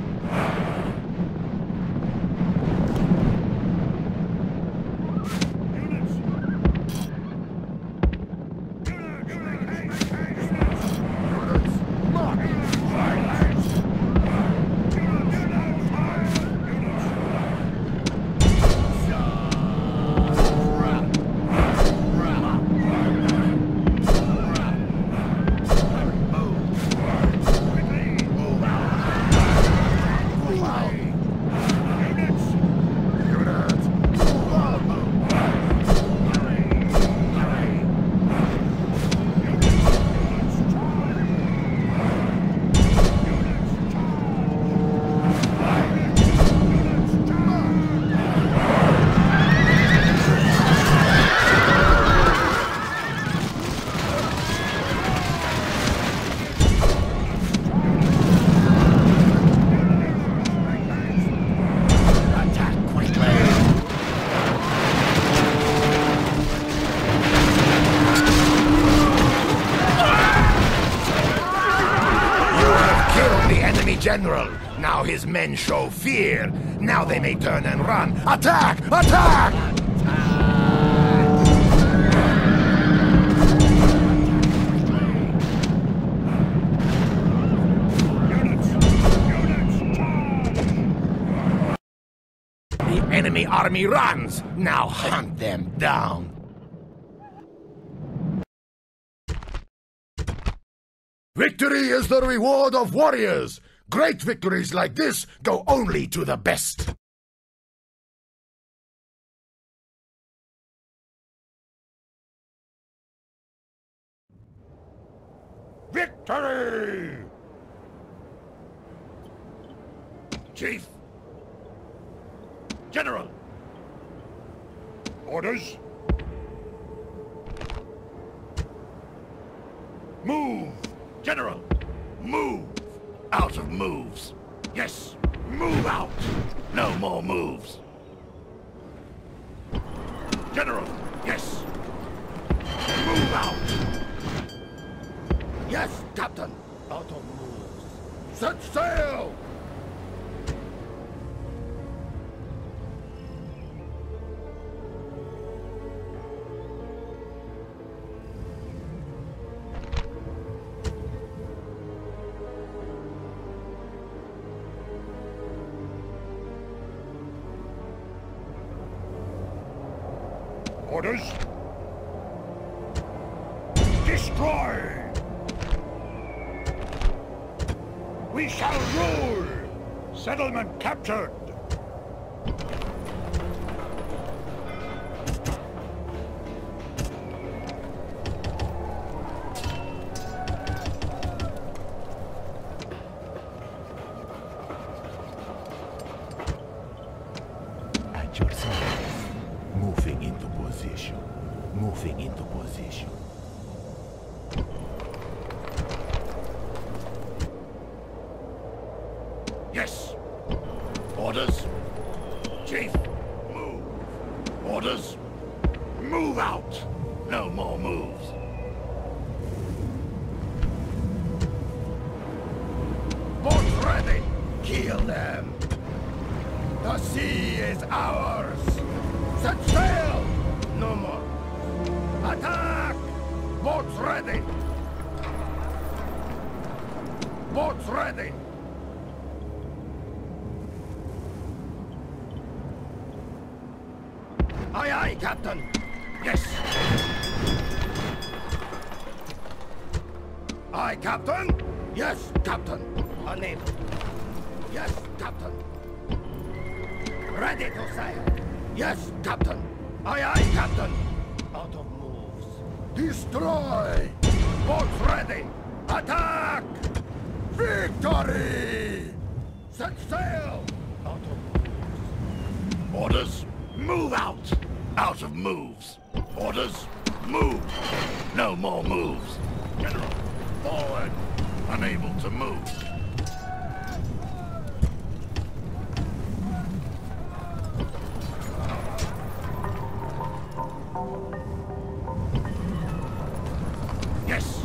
General, now his men show fear. Now they may turn and run. Attack! Attack! The enemy army runs. Now hunt them down. Victory is the reward of warriors. Great victories like this go only to the best. Victory! Chief! General! Orders? Move! General! Move! Out of moves! Yes! Move out! No more moves! General! Yes! Move out! Yes, Captain! Out of moves! Set sail! Orders? Destroy! We shall rule! Settlement captured! At your service. Moving into position. Moving into position. Yes. Orders. Chief, move. Orders. Move out. No more moves. Boats ready. Kill them. The sea is ours. Set sail. No more. Attack. Boats ready. Boats ready. Aye, aye, Captain. Yes. Aye, Captain. Yes, Captain. Unable. Yes, Captain. Ready to sail. Yes, Captain. Aye, aye, Captain. Out of moves. Destroy. Boats ready. Attack. Victory. Set sail. Out of moves. Orders. Move out! Out of moves! Orders, move! No more moves! General, forward! Unable to move! Yes!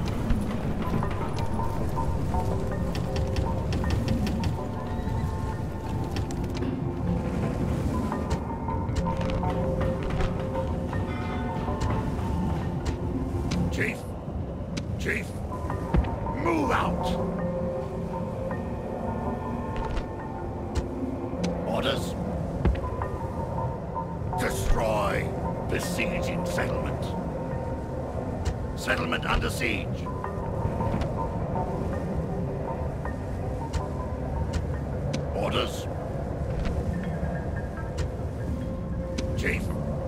Chief! Chief! Move out! Orders? Destroy besieging settlement. Settlement under siege. Orders? Chief?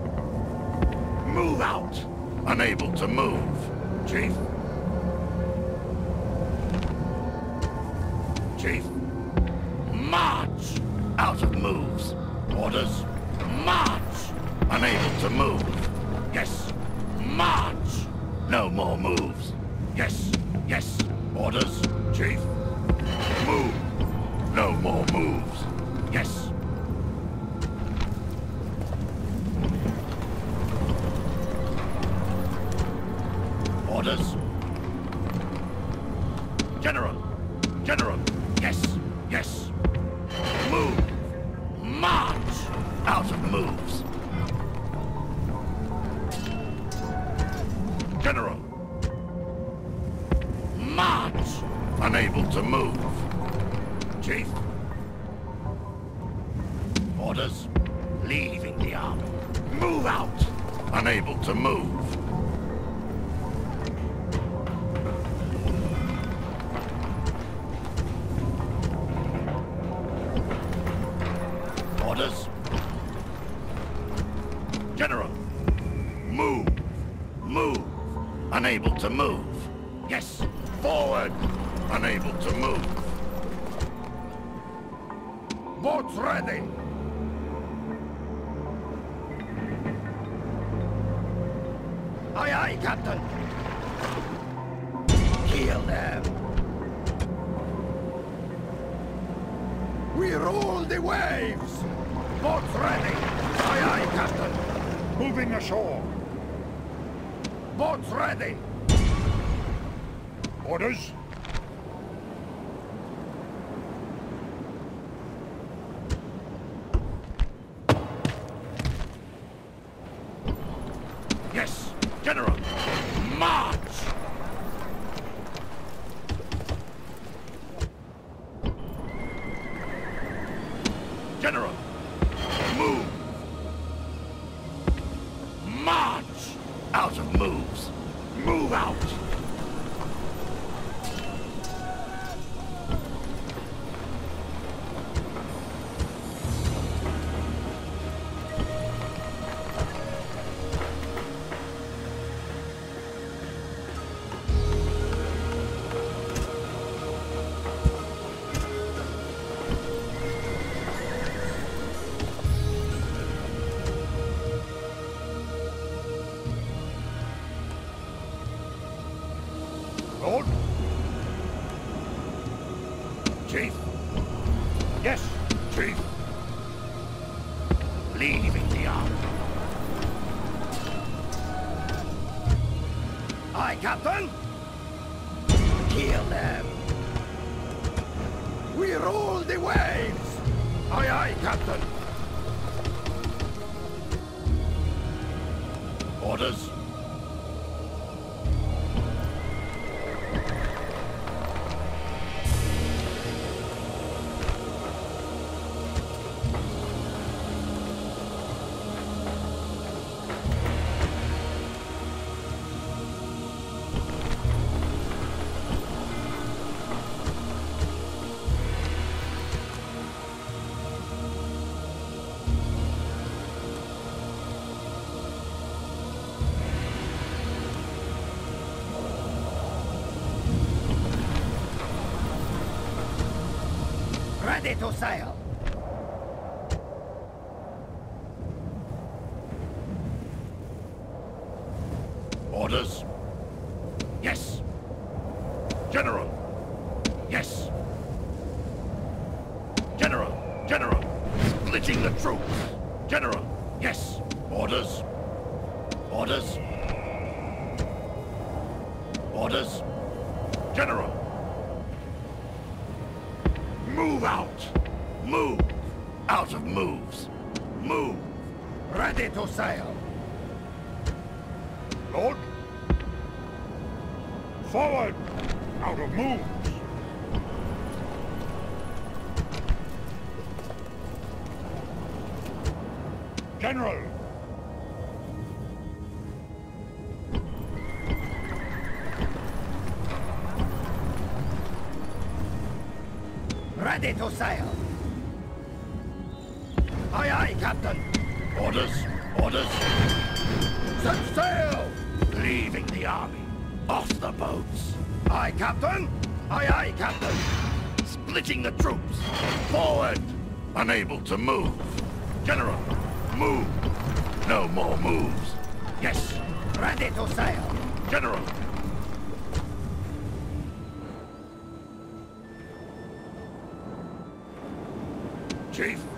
Move out! Unable to move. Chief? Chief? March! Out of moves. Orders? March! Unable to move. Yes. March! No more moves. Yes. Yes. Orders? Chief? Move! No more moves. Yes. Orders? General! General! Yes! Yes! Move! March! Out of moves! General! March! Unable to move! Chief? Orders? Leaving the army. Move out! Unable to move! Orders? General! Move! Move! Unable to move! Yes! Forward! Unable to move! Boats ready! Aye, aye, Captain! Kill them! We rule the waves! Boats ready! Aye, aye, Captain! Moving ashore. Boats ready! Orders? Yes, General! March! General! Move! March! Lord? Chief. Yes. Chief. Leaving the army. Aye, Captain. Kill them. We rule the waves. Aye, aye, Captain. Orders. Ready to sail. Orders? Yes. General? Yes. General! General! Splitting the troops! General! Yes. Orders? Orders? Orders? General! Move out! Move! Out of moves! Move! Ready to sail! Lord? Forward! Out of moves! General! Ready to sail! Aye, aye, Captain! Orders! Orders! Set sail! Leaving the army! Off the boats! Aye, Captain! Aye, aye, Captain! Splitting the troops! Forward! Unable to move! General! Move! No more moves! Yes! Ready to sail! General! Chief!